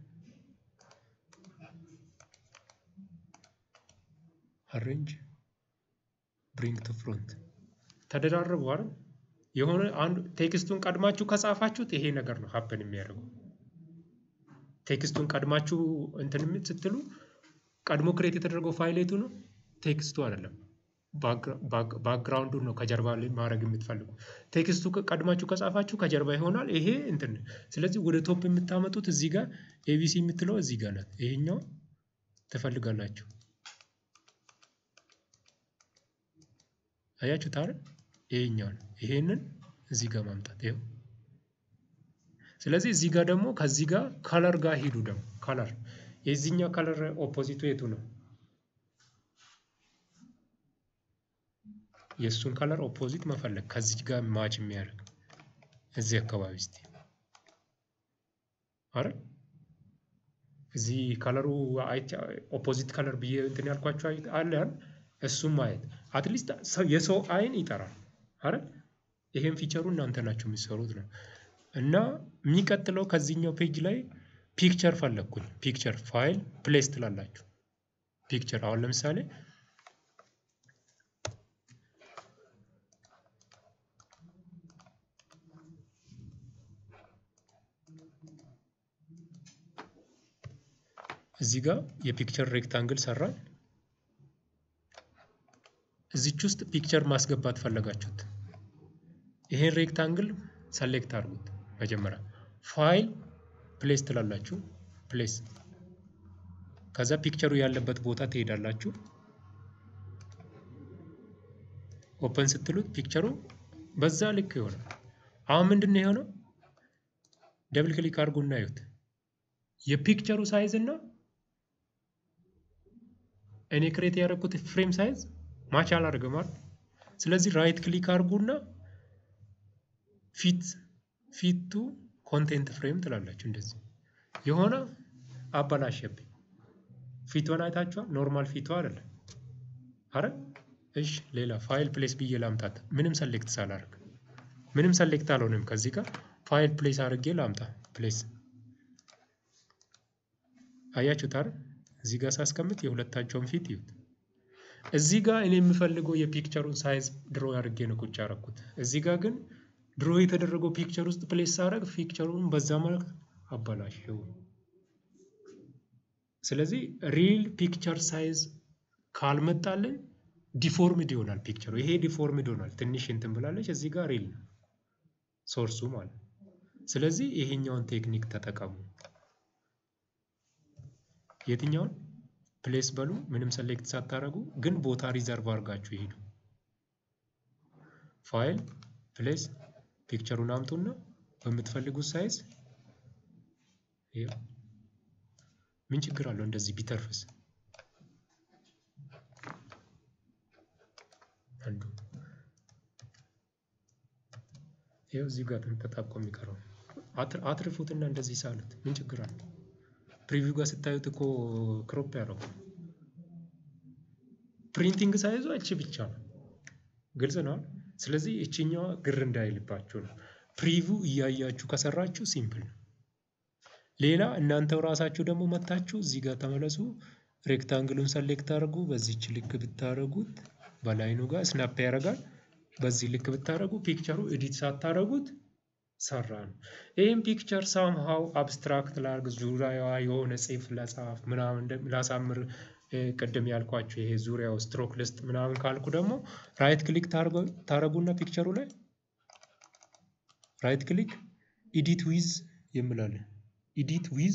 A: አሬንጅ ብሪንግ ቱ ፍሮንት ተደራረቡ አይደል? የሆነ አንድ ቴክስቱን ቀድማችሁ ከጻፋችሁት ይሄ ነገር ነው ሀፕን የሚያደርገው። ቴክስቱን ቀድማችሁ እንትን ስትሉ ቀድሞ ክሬት የተደረገው ፋይሌቱ ነው ቴክስቱ አይደለም። ባክግራውንዱ ነው ከጀርባ ላይ ማድረግ የምትፈልጉ። ቴክስቱ ቀድማችሁ ከጻፋችሁ ከጀርባ ይሆናል ይሄ እንትን። ስለዚህ ወደ ቶፕ የምታመጡት እዚህ ጋር ኤቢሲ የምትለው እዚህ ጋር ናት። ይሄኛው ትፈልጋላችሁ። አያችሁት አይደል? ይሄኛው ነው። ይሄንን እዚህ ጋር ማምጣት ይሄው። ስለዚህ እዚህ ጋር ደግሞ ከዚህ ጋር ከለር ጋር ሂዱ። ደግሞ ከለር የዚህኛው ከለር ኦፖዚቱ የቱ ነው? የሱን ከለር ኦፖዚት መፈለግ ከዚህ ጋር ማች የሚያደርግ እዚህ አካባቢ እስቲ አይደል? እዚህ ከለሩ ኦፖዚት ከለር ብዬ እንትን ያልኳችሁ አለ አይደል? እሱም ማየት አትሊስት የሰው አይን ይጠራል አይደል? ይሄን ፊቸሩ እናንተ ናችሁ የሚሰሩት ነው። እና የሚቀጥለው ከዚህኛው ፔጅ ላይ ፒክቸር ፈለግኩኝ። ፒክቸር ፋይል ፕሌስ ትላላችሁ። ፒክቸር አሁን ለምሳሌ እዚህ ጋር የፒክቸር ሬክታንግል ሰራን። እዚች ውስጥ ፒክቸር ማስገባት ፈለጋችሁት። ይሄን ሬክታንግል ሰሌክት አድርጉት። መጀመሪያ ፋይል ፕሌስ ትላላችሁ። ፕሌስ ከዛ ፒክቸሩ ያለበት ቦታ ትሄዳላችሁ። ኦፕን ስትሉት ፒክቸሩ በዛ ልክ ይሆናል። አሁን ምንድነው የሆነው? ደብል ክሊክ አድርጉና እዩት። የፒክቸሩ ሳይዝ እና እኔ ክሬት ያደረኩት ፍሬም ሳይዝ ማች አላደርግም አይደል? ስለዚህ ራይት ክሊክ አድርጉና ፊት ቱ ኮንቴንት ፍሬም ትላላችሁ። እንደዚህ የሆነ አበላሸብኝ። ፊቱን አይታችኋል? ኖርማል ፊቱ አይደለም አይደል? እሺ ሌላ ፋይል ፕሌስ ብዬ ላምጣት። ምንም ሰሌክት ሳላደርግ ምንም ሰሌክት አልሆነም። ከዚህ ጋር ፋይል ፕሌስ አድርጌ ላምጣ። ፕሌስ አያችሁት አይደል? እዚህ ጋር ሳስቀምጥ የሁለታቸውን ፊት ይዩት። እዚህ ጋር እኔ የምፈልገው የፒክቸሩን ሳይዝ ድሮ አድርጌ ነው ቁጭ ያደረኩት። እዚህ ጋር ግን ድሮ የተደረገው ፒክቸር ውስጥ ፕሌስ ሳደርግ ፒክቸሩን በዛ መልክ አበላሸው። ስለዚህ ሪል ፒክቸር ሳይዝ ካልመጣልን ዲፎርምድ ይሆናል ፒክቸሩ። ይሄ ዲፎርምድ ይሆናል። ትንሽ እንትን ብላለች። እዚህ ጋር ሪል ነው ሶርሱ ማለት። ስለዚህ ይሄኛውን ቴክኒክ ተጠቀሙ። የትኛውን ፕሌስ በሉ ምንም ሰሌክት ሳታረጉ ግን ቦታ ሪዘርቭ አድርጋችሁ ይሄዱ። ፋይል ፕሌስ ፒክቸሩን አምጡና በምትፈልጉት ሳይዝ ይሄው። ምን ችግር አለው እንደዚህ ቢተርፍስ? አንዱ ይሄው እዚህ ጋር ተጣብቆ የሚቀረው አትርፉትና እንደዚህ ሳሉት ምን ችግር አለው? ፕሪቪው ጋር ስታዩት እኮ ክሮፕ ያደረገው ፕሪንቲንግ ሳይዙ እቺ ብቻ ነው። ግልጽ ነው። ስለዚህ እቺኛው ግር እንዳይልባችሁ ነው። ፕሪቪው እያያችሁ ከሰራችሁ ሲምፕል ነው። ሌላ እናንተው ራሳችሁ ደግሞ መታችሁ እዚህ ጋር ተመለሱ። ሬክታንግሉን ሰሌክት አድርጉ። በዚህች ልክ ብታረጉት በላይኑ ጋር ስናፕ ያደርጋል። በዚህ ልክ ብታደርጉ ፒክቸሩ ኤዲት ሳታደርጉት ሰራ ነው። ይህም ፒክቸር ሳምሃው አብስትራክት ላርግ ዙሪያዋ የሆነ ጽፍ ለጻፍ ምናምን ላሳምር ቅድም ያልኳችሁ ይሄ ዙሪያው ስትሮክ ልስጥ ምናምን ካልኩ ደግሞ ራይት ክሊክ ታረጉና ፒክቸሩ ላይ ራይት ክሊክ ኤዲት ዊዝ የምላለን ኤዲት ዊዝ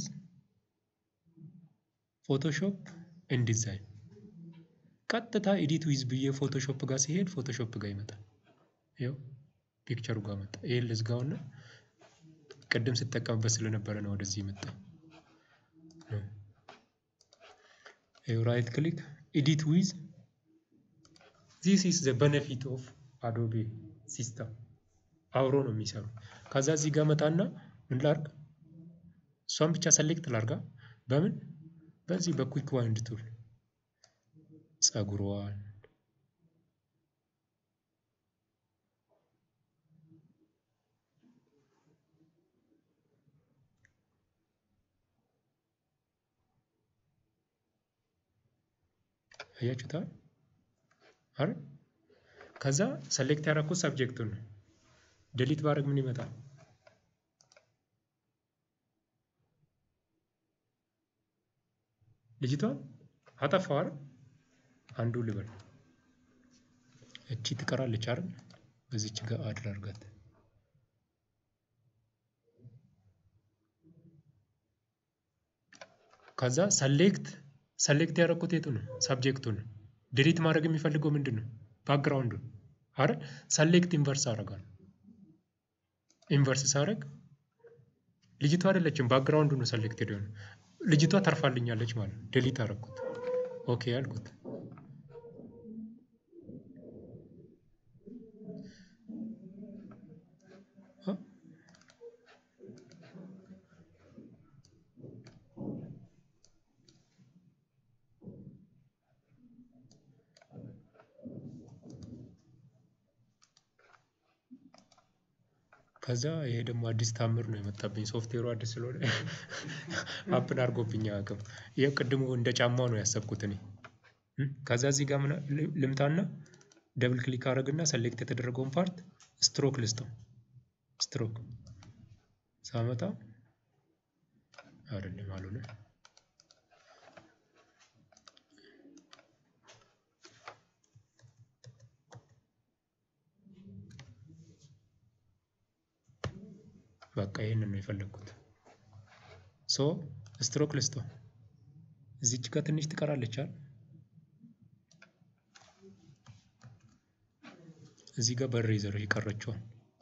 A: ፎቶሾፕ ኤንድ ዲዛይን ቀጥታ ኤዲት ዊዝ ብዬ ፎቶሾፕ ጋር ሲሄድ ፎቶሾፕ ጋር ይመጣል። ይኸው ፒክቸሩ ጋር መጣ። ይሄን ልዝጋውና ቅድም ስጠቀምበት ስለነበረ ነው ወደዚህ መጣ። right click edit with. This is the benefit of Adobe system. አብሮ ነው የሚሰሩ። ከዛ እዚህ ጋር መጣና ምን ላርግ? እሷን ብቻ ሰሌክት ላርጋ። በምን? በዚህ በኩዊክ ዋይንድ ቱል ጸጉሯን አያችሁታል አይደል? ከዛ ሰሌክት ያደረኩት ሰብጀክቱን ዲሊት ባረግ ምን ይመጣል? ልጅቷን አጠፋው አይደል? አንዱ ልበል እቺ ትቀራለች አይደል? በዚች ጋር አድርጋት። ከዛ ሰሌክት ያደረኩት የቱ ነው? ሰብጀክቱን ዲሊት ማድረግ የሚፈልገው ምንድነው? ባክግራውንዱን አይደል? ሰሌክት ኢንቨርስ አደርጋለሁ። ኢንቨርስ ሳደርግ ልጅቷ አይደለችም ባክግራውንዱ ነው ሰሌክት ሄደው ልጅቷ ተርፋልኛለች ማለት ነው። ዲሊት አደረኩት። ኦኬ ያልኩት ከዛ ይሄ ደግሞ አዲስ ታምር ነው የመጣብኝ። ሶፍትዌሩ አዲስ ስለሆነ አፕን አድርጎብኝ አያውቅም። ይሄ ቅድሙ እንደ ጫማው ነው ያሰብኩት እኔ። ከዛ እዚህ ጋር ልምጣና ደብል ክሊክ አደረግና ሰሌክት የተደረገውን ፓርት ስትሮክ ልስጠው። ስትሮክ ሳመጣ አይደለም አልሆነ። በቃ ይሄንን ነው የፈለኩት። ስትሮክ ልስጠው። እዚች ጋር ትንሽ ትቀራለች አይደል? እዚህ ጋር በሬዘር ይቀርቻል።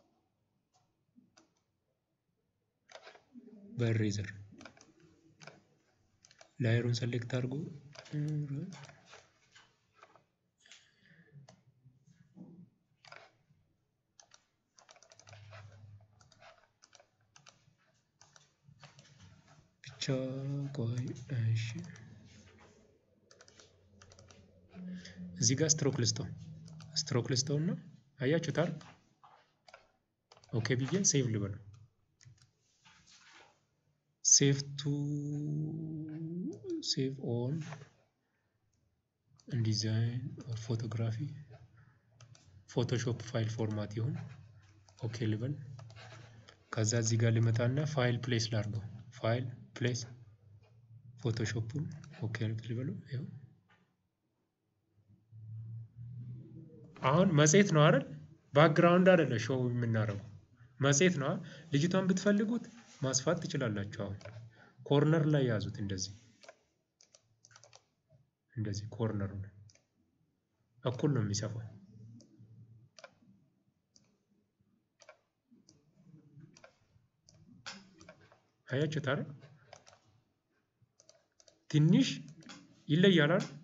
A: በሬዘር ላየሩን ሰሌክት አድርጎ ቆይ እሺ እዚህ ጋር ስትሮክ ልስጠውና አያችሁታል? ኦኬ ብዬ ሴቭ ልበል። ሴቭ ኦን ዲዛይን ኦር ፎቶግራፊ ፎቶሾፕ ፋይል ፎርማት ይሁን። ኦኬ ልበል። ከዛ እዚህ ጋር ልመጣና ፋይል ፕሌስ ላድርገው። ፋይል ፕሌስ ፎቶሾፑን ኦኬ ልበለው። ይኸው አሁን መጽሔት ነው አይደል? ባክግራውንድ አይደለ ሾው የምናደርገው መጽሔት ነው። ልጅቷን ብትፈልጉት ማስፋት ትችላላችሁ። አሁን ኮርነር ላይ ያዙት። እንደዚህ ኮርነሩን እኩል ነው የሚሰፋው። አያችሁት አይደል? ትንሽ ይለያል አይደል?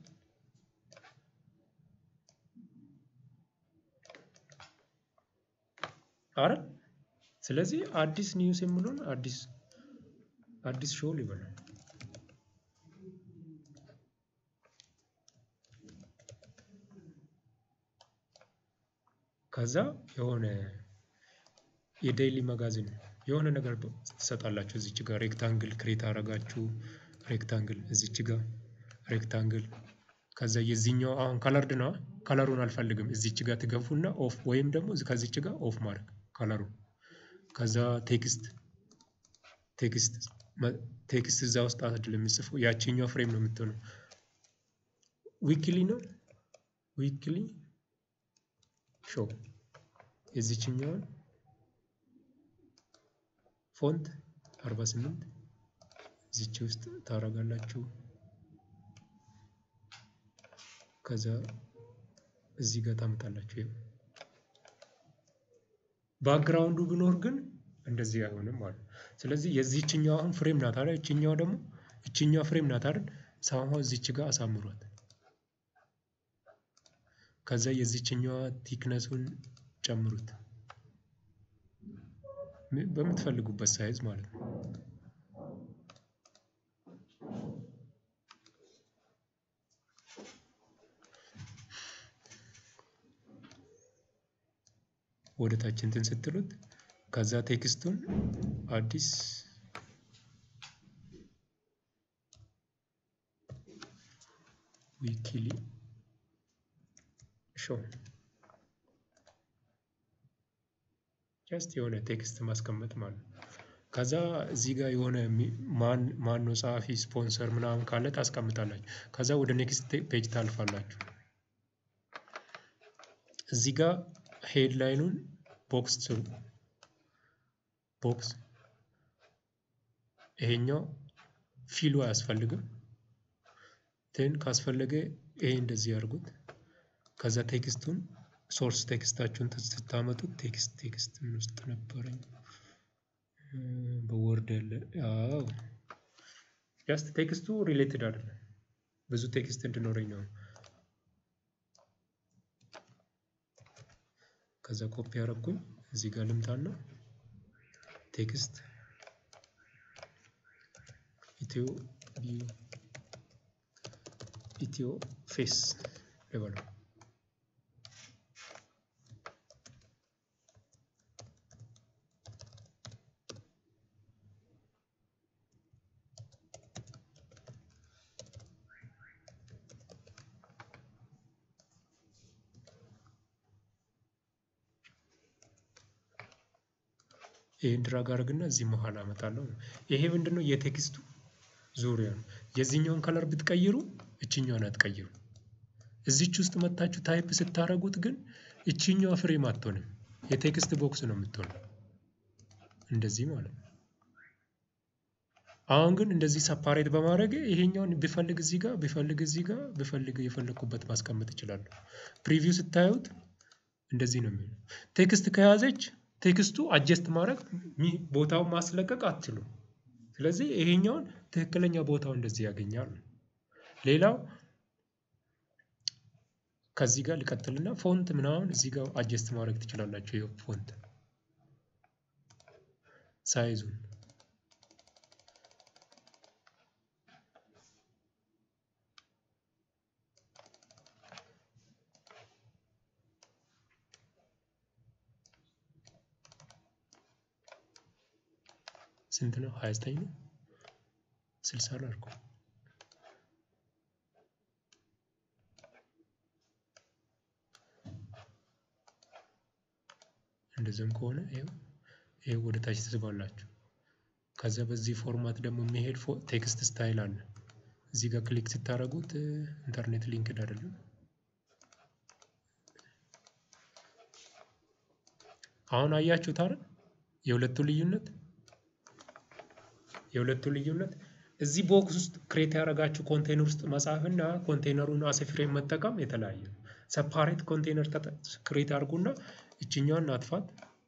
A: አይደል? ስለዚህ አዲስ ኒውስ የሚሉን አዲስ ሾው ሊበላል። ከዛ የሆነ የዴይሊ ማጋዚን የሆነ ነገር ትሰጣላችሁ። እዚች ጋር ሬክታንግል ክሬት አረጋችሁ። ሬክታንግል እዚች ጋር ሬክታንግል። ከዛ የዚህኛው አሁን ከለሩን አልፈልግም እዚች ጋር ትገፉና ኦፍ ወይም ደግሞ ከዚች ጋር ኦፍ ማድረግ ከለሩ ከዛ ቴክስት እዛ ውስጥ አይደለም የሚጽፈው ያቺኛው ፍሬም ነው የምትሆነው ዊክሊ ነው ዊክሊ ሾው የዚችኛውን ፎንት 48 እዚች ውስጥ ታረጋላችሁ ከዛ እዚህ ጋር ታመጣላችሁ ባክግራውንዱ ቢኖር ግን እንደዚህ አይሆንም ማለት ስለዚህ የዚህኛው አሁን ፍሬም ናት አይደል እቺኛው ደግሞ እቺኛው ፍሬም ናት አይደል ሳማው እዚች ጋር አሳምሯት ከዛ የዚህኛው ቲክነሱን ጨምሩት በምትፈልጉበት ሳይዝ ማለት ነው ወደ ታች እንትን ስትሉት ከዛ ቴክስቱን አዲስ ዊክሊ ሾው ጀስት የሆነ ቴክስት ማስቀመጥ ማለት ከዛ እዚህ ጋር የሆነ ማን ነው ጻፊ ስፖንሰር ምናምን ካለ ታስቀምጣላችሁ ከዛ ወደ ኔክስት ፔጅ ታልፋላችሁ እዚህ ጋር ሄድላይኑን ቦክስ ይሄኛው ፊሉ አያስፈልግም ቴን ካስፈለገ ይሄ እንደዚህ ያርጉት ከዛ ቴክስቱን ሶርስ ቴክስታችሁን ስታመጡት ቴክስት ምን ውስጥ ነበረኝ በወርድ ያለ አዎ ጀስት ቴክስቱ ሪሌትድ አይደለም ብዙ ቴክስት እንድኖረኝ ነው ከዛ ኮፒ ያረኩኝ እዚህ ጋር ልምታና ቴክስት ኢትዮ ፌስ ለበሉ ይሄን ድራግ አድርግና እዚህ መሃል አመጣለሁ ይሄ ምንድነው የቴክስቱ ዙሪያ ነው የዚህኛውን ከለር ብትቀይሩ እቺኛውን አትቀይሩ እዚች ውስጥ መጣችሁ ታይፕ ስታረጉት ግን እቺኛው ፍሬም አትሆንም የቴክስት ቦክስ ነው የምትሆነው እንደዚህ ማለት ነው አሁን ግን እንደዚህ ሰፓሬት በማድረግ ይሄኛውን ቢፈልግ እዚህ ጋር ቢፈልግ የፈለኩበት ማስቀመጥ ይችላል ፕሪቪው ስታዩት እንደዚህ ነው የሚሆነው ቴክስት ከያዘች ቴክስቱ አጀስት ማድረግ ቦታው ማስለቀቅ አትችሉም ስለዚህ ይሄኛውን ትክክለኛ ቦታው እንደዚህ ያገኛል ሌላው ከዚህ ጋር ልቀጥልና ፎንት ምናምን እዚህ ጋር አጀስት ማድረግ ትችላላችሁ ይሄ ፎንት ሳይዙን ስንት ነው 29 ነው 60 አርኩ እንደዚህም ከሆነ ይሄ ወደ ታች ትስባላችሁ ከዛ በዚህ ፎርማት ደግሞ የሚሄድ ቴክስት ስታይል አለ እዚህ ጋር ክሊክ ስታረጉት ኢንተርኔት ሊንክድ አይደለም አሁን አያችሁት አይደል የሁለቱ ልዩነት እዚህ ቦክስ ውስጥ ክሬት ያደረጋችሁ ኮንቴነር ውስጥ መጻፍና ኮንቴነሩን አስ ፍሬም መጠቀም የተለያየ ሰፓሬት ኮንቴነር ክሬት አድርጉና እቺኛውን አጥፋት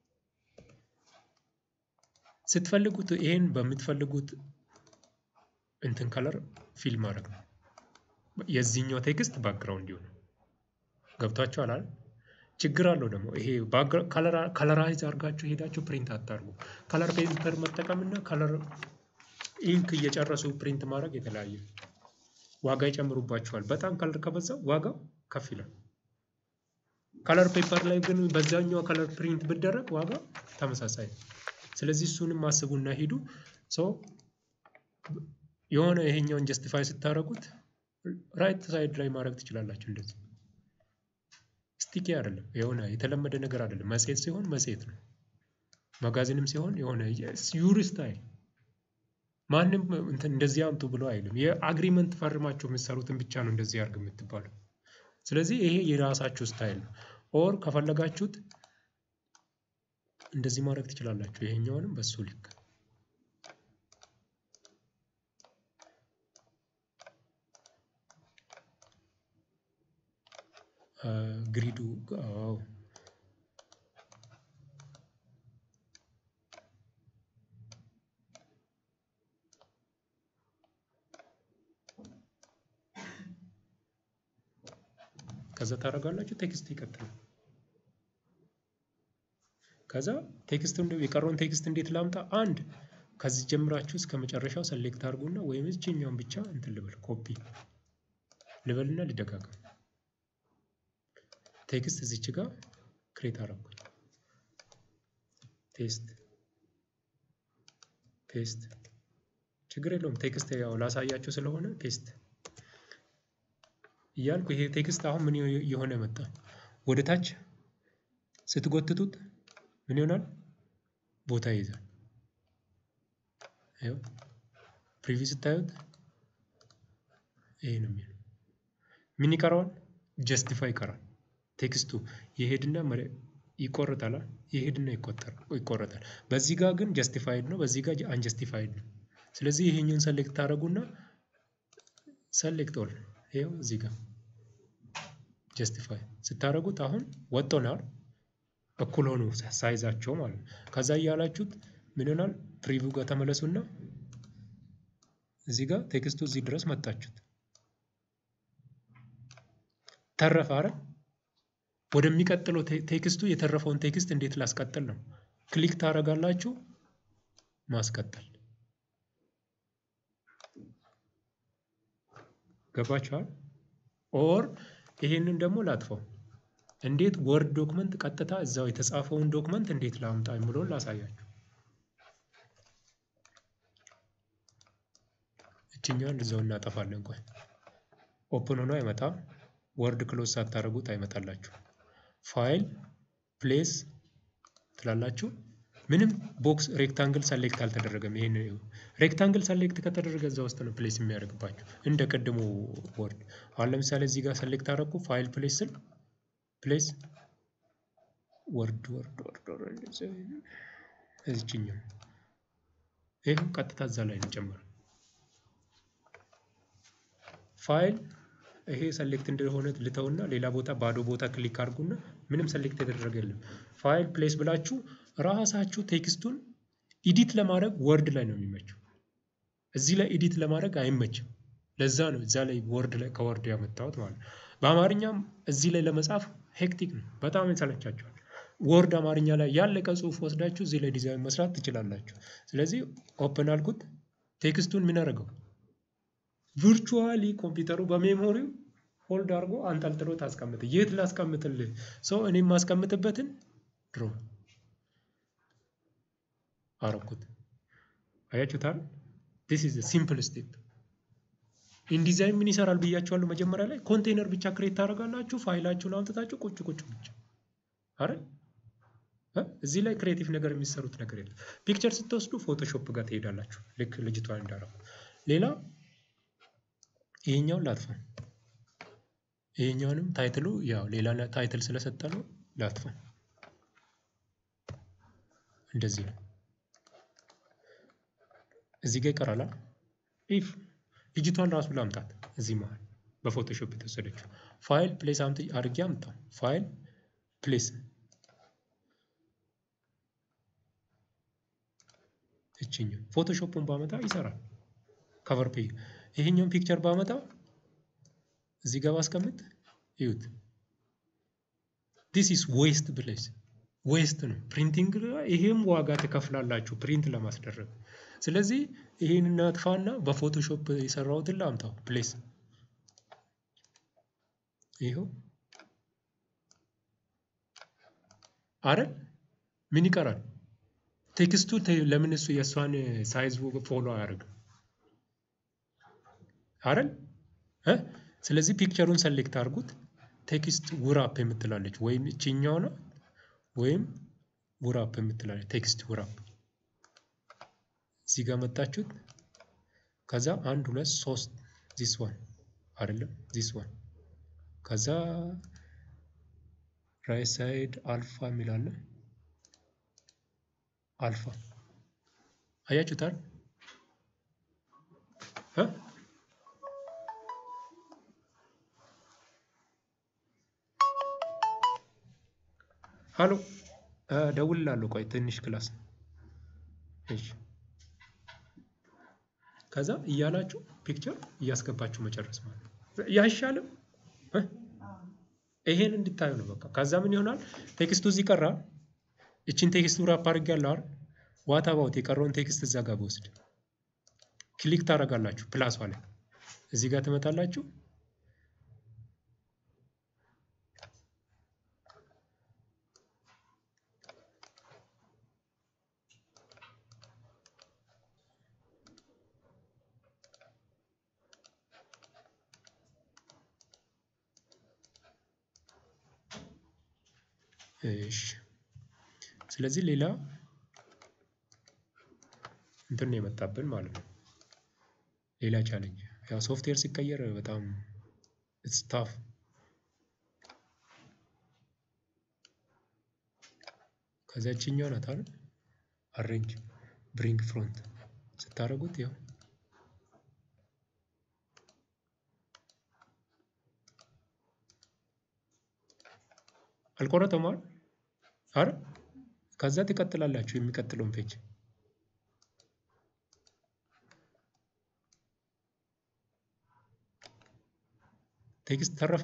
A: ስትፈልጉት ይሄን በምትፈልጉት እንትን ከለር ፊል ማድረግ ነው የዚህኛው ቴክስት ባክግራውንድ ይሁን ገብታችኋል አይደል ችግር አለው ደግሞ ይሄ ከለራይዝ አድርጋችሁ ሄዳችሁ ፕሪንት አታርጉ ከለር ፔፐር መጠቀምና ከለር ኢንክ እየጨረሱ ፕሪንት ማድረግ የተለያየ ዋጋ ይጨምሩባችኋል በጣም ከለር ከበዛ ዋጋው ከፍ ይላል ከለር ፔፐር ላይ ግን በዛኛው ከለር ፕሪንት ብደረግ ዋጋ ተመሳሳይ ስለዚህ እሱንም ማስቡና ሄዱ የሆነ ይሄኛውን ጀስቲፋይ ስታረጉት ራይት ሳይድ ላይ ማድረግ ትችላላችሁ እንደዚህ ስቲኪ አይደለም፣ የሆነ የተለመደ ነገር አይደለም። መጽሔት ሲሆን መጽሔት ነው። መጋዚንም ሲሆን የሆነ ዩር ስታይል ማንም እንትን እንደዚህ አምጡ ብሎ አይልም። የአግሪመንት ፈርማችሁ የምትሰሩትን ብቻ ነው እንደዚህ አድርግ የምትባለው። ስለዚህ ይሄ የራሳችሁ ስታይል ነው። ኦር ከፈለጋችሁት እንደዚህ ማድረግ ትችላላችሁ። ይሄኛውንም በሱ ልክ ግሪዱ ከዛ ታደርጋላችሁ። ቴክስት ይቀጥላል። ከዛ ቴክስት የቀረውን ቴክስት እንዴት ላምጣ? አንድ ከዚህ ጀምራችሁ እስከ መጨረሻው ሰሌክት አድርጉና ወይም እዚህኛውን ብቻ እንትን ልበል ኮፒ ልበልና ልደጋግም። ቴክስት እዚች ጋር ክሬት አደረኩኝ። ፔስት ችግር የለውም። ቴክስት ያው ላሳያችሁ ስለሆነ ፔስት እያልኩ ይሄ ቴክስት አሁን ምን የሆነ መጣ? ወደ ታች ስትጎትቱት ምን ይሆናል? ቦታ ይይዛል። አይው ፕሪቪው ስታዩት ይሄ ነው የሚለው። ምን ይቀራል? ጀስቲፋይ ይቀራል። ቴክስቱ ይሄድና ይቆረጣል። ይሄድና ይቆረጣል። በዚህ ጋር ግን ጀስቲፋይድ ነው፣ በዚህ ጋር አንጀስቲፋይድ ነው። ስለዚህ ይሄኛውን ሰሌክት ታደርጉና ሰሌክት ኦል ይሄው እዚህ ጋር ጀስቲፋይ ስታደርጉት አሁን ወጥቶናል። እኩል ሆኖ ሳይዛቸው ማለት ነው። ከዛ እያላችሁት ምን ይሆናል? ፕሪቪው ጋር ተመለሱና እዚህ ጋር ቴክስቱ እዚህ ድረስ መጣችሁት። ተረፈ አይደል? ወደሚቀጥለው ቴክስቱ የተረፈውን ቴክስት እንዴት ላስቀጥል ነው? ክሊክ ታደርጋላችሁ፣ ማስቀጠል። ገባችኋል? ኦር ይሄንን ደግሞ ላጥፈው። እንዴት ወርድ ዶክመንት ቀጥታ እዛው የተጻፈውን ዶክመንት እንዴት ላምጣ የሚለውን ላሳያችሁ። እቺኛውን እዛው እናጠፋለን። ቆይ ኦፕን ሆኖ አይመጣም። ወርድ ክሎዝ ሳታደርጉት አይመጣላችሁ። ፋይል ፕሌስ ትላላችሁ። ምንም ቦክስ ሬክታንግል ሰሌክት አልተደረገም። ይሄን ሬክታንግል ሰሌክት ከተደረገ እዛ ውስጥ ነው ፕሌስ የሚያደርግባችሁ እንደ ቀድሞ ወርድ። አሁን ለምሳሌ እዚህ ጋር ሰሌክት አደረኩ። ፋይል ፕሌስ ስል ፕሌስ ወርድ እዚህኛው ይሄው ቀጥታ እዛ ላይ ነው ጨምር። ፋይል ይሄ ሰሌክት እንደሆነ ልተውና ሌላ ቦታ ባዶ ቦታ ክሊክ አድርጉና ምንም ሰሌክት የተደረገ የለም። ፋይል ፕሌስ ብላችሁ ራሳችሁ ቴክስቱን ኤዲት ለማድረግ ወርድ ላይ ነው የሚመቸው። እዚህ ላይ ኤዲት ለማድረግ አይመችም። ለዛ ነው እዛ ላይ ወርድ ላይ ከወርድ ያመጣሁት ማለት ነው። በአማርኛም እዚህ ላይ ለመጻፍ ሄክቲክ ነው፣ በጣም ይሰለቻችኋል። ወርድ አማርኛ ላይ ያለቀ ጽሁፍ ወስዳችሁ እዚህ ላይ ዲዛይን መስራት ትችላላችሁ። ስለዚህ ኦፕን አልኩት። ቴክስቱን ምን አደረገው? ቪርቹዋሊ ኮምፒውተሩ በሜሞሪው ሆልድ አድርጎ አንጠልጥሎ ታስቀምጥ። የት ላስቀምጥልህ? ሰው እኔ ማስቀምጥበትን ድሮ አረኩት። አያችሁታል? this is a simple step። ኢንዲዛይን ምን ይሰራል ብያችኋለሁ መጀመሪያ ላይ። ኮንቴነር ብቻ ክሬት ታደርጋላችሁ። ፋይላችሁን አምጥታችሁ ቁጭ ብቻ አይደል? እዚህ ላይ ክሬቲቭ ነገር የሚሰሩት ነገር የለም። ፒክቸር ስትወስዱ ፎቶሾፕ ጋር ትሄዳላችሁ፣ ልክ ልጅቷን እንዳደረኩ። ሌላ ይሄኛውን ላጥፋ። ይሄኛውንም ታይትሉ ያው ሌላ ታይትል ስለሰጠ ነው ላጥፋ። እንደዚህ ነው። እዚህ ጋር ይቀራል። ኢፍ ልጅቷን ራሱ ላምጣት እዚህ መሃል በፎቶሾፕ የተወሰደችው ፋይል ፕሌስ አድርጌ አምጣው። ፋይል ፕሌስ እቺኛው ፎቶሾፑን ባመጣ ይሰራል። ከቨር ፔጅ ይሄኛውን ፒክቸር ባመጣ እዚህ ጋር ባስቀምጥ ይዩት። this is waste place waste ነው። ፕሪንቲንግ ይሄም ዋጋ ትከፍላላችሁ ፕሪንት ለማስደረግ። ስለዚህ ይሄንን አጥፋና በፎቶሾፕ የሰራሁትን ላምጣው ፕሌስ። ይሄው አይደል? ምን ይቀራል? ቴክስቱ ለምን እሱ የሷን ሳይዝ ፎሎ አያደርግም አይደል? ስለዚህ ፒክቸሩን ሰሌክት አድርጉት። ቴክስት ውራፕ የምትላለች ወይም እቺኛው ነው ወይም ውራፕ የምትላለች ቴክስት ውራፕ እዚህ ጋር መጣችሁት። ከዛ 1 2 3 this one አይደለም this one ከዛ ራይት ሳይድ አልፋ የሚላለ አልፋ አያችሁታል ሃሎ ደውልላለሁ ቆይ ትንሽ ክላስ እሺ ከዛ እያላችሁ ፒክቸር እያስገባችሁ መጨረስ ማለት ያሻለም ይሄን እንድታዩ ነው በቃ ከዛ ምን ይሆናል ቴክስቱ እዚህ ቀራ እቺን ቴክስቱ ራፕ አድርጌያለሁ አይደል ዋት አባውት የቀረውን ቴክስት እዛ ጋር በወስድ ክሊክ ታደርጋላችሁ ፕላስ ላይ እዚህ ጋር ትመጣላችሁ እሺ ስለዚህ ሌላ እንትን ነው የመጣብን ማለት ነው ሌላ ቻሌንጅ ያው ሶፍትዌር ሲቀየር በጣም ስታፍ ከዛችኛው ናት አይደል አሬንጅ ብሪንግ ፍሮንት ስታረጉት ያው አልቆረጠም አይደል ከዛ ትቀጥላላችሁ የሚቀጥለውን ፔጅ ቴክስት ተረፈ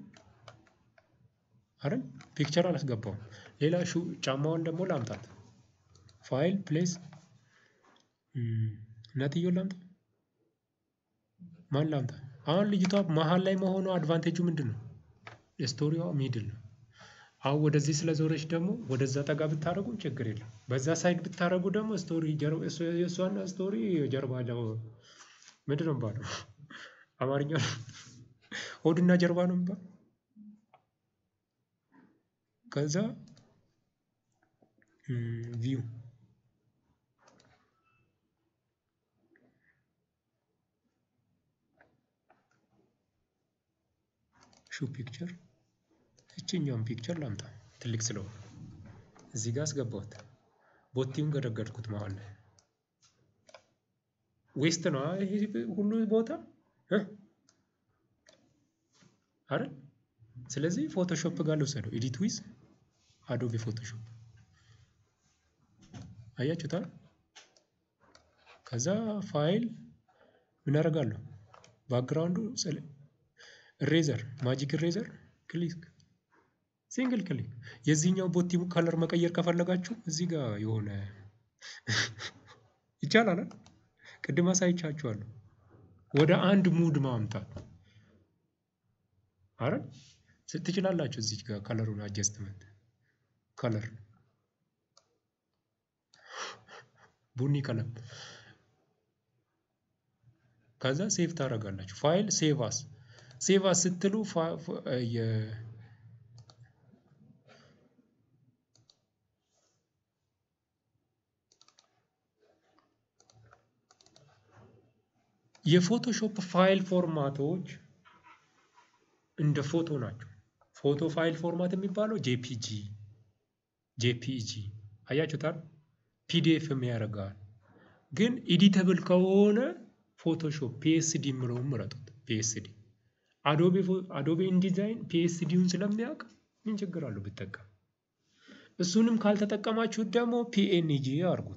A: አይደል ፒክቸር አላስገባውም ሌላ ጫማውን ደግሞ ላምጣት ፋይል ፕሌስ እናትየው ላምጣ ማን ላምጣ አሁን ልጅቷ መሃል ላይ መሆኑ አድቫንቴጁ ምንድነው ስቶሪዋ ሚድል ነው አው ወደዚህ ስለዞረች ደግሞ ወደዛ ጠጋ ብታረጉ ችግር የለም በዛ ሳይድ ብታረጉ ደግሞ ስቶሪ የሷና ስቶሪ ጀርባ ነው ምንድነው ባለው አማርኛ ሆድና ጀርባ ነው ባለው ከዛ ቪው ሾው ፒክቸር እቺኛውን ፒክቸር ላምጣ ትልቅ ስለሆነ እዚህ ጋር አስገባሁት ቦቲውን ገደገድኩት ማለት ነው ዌስት ነው ይሄ ሁሉ ቦታ አይደል ስለዚህ ፎቶሾፕ ጋር ልውሰደው ኤዲት ዊዝ አዶቤ ፎቶሾፕ አያችሁታ ከዛ ፋይል ምን አደርጋለሁ ባክግራውንዱ ኢሬዘር ማጂክ ኢሬዘር ክሊክ ሲንግል ክሊክ የዚህኛው ቦቲ ከለር መቀየር ከፈለጋችሁ እዚህ ጋር የሆነ ይቻላል ቅድም አሳይቻችኋለሁ ወደ አንድ ሙድ ማምጣት አይደል ስትችላላችሁ እዚህ ጋር ከለሩን አጀስትመንት ከለር ቡኒ ከለር ከዛ ሴቭ ታደርጋላችሁ ፋይል ሴቫስ ስትሉ የፎቶሾፕ ፋይል ፎርማቶች እንደ ፎቶ ናቸው ፎቶ ፋይል ፎርማት የሚባለው ጄፒጂ አያችሁታል ፒዲኤፍ የሚያደርጋል ግን ኤዲተብል ከሆነ ፎቶሾፕ ፒኤስዲ ምረውን ምረጡት ፒኤስዲ አዶቤ ኢንዲዛይን ፒኤስዲውን ስለሚያውቅ ምን ችግር አለው ብትጠቀም እሱንም ካልተጠቀማችሁ ደግሞ ፒኤንጂ አድርጉት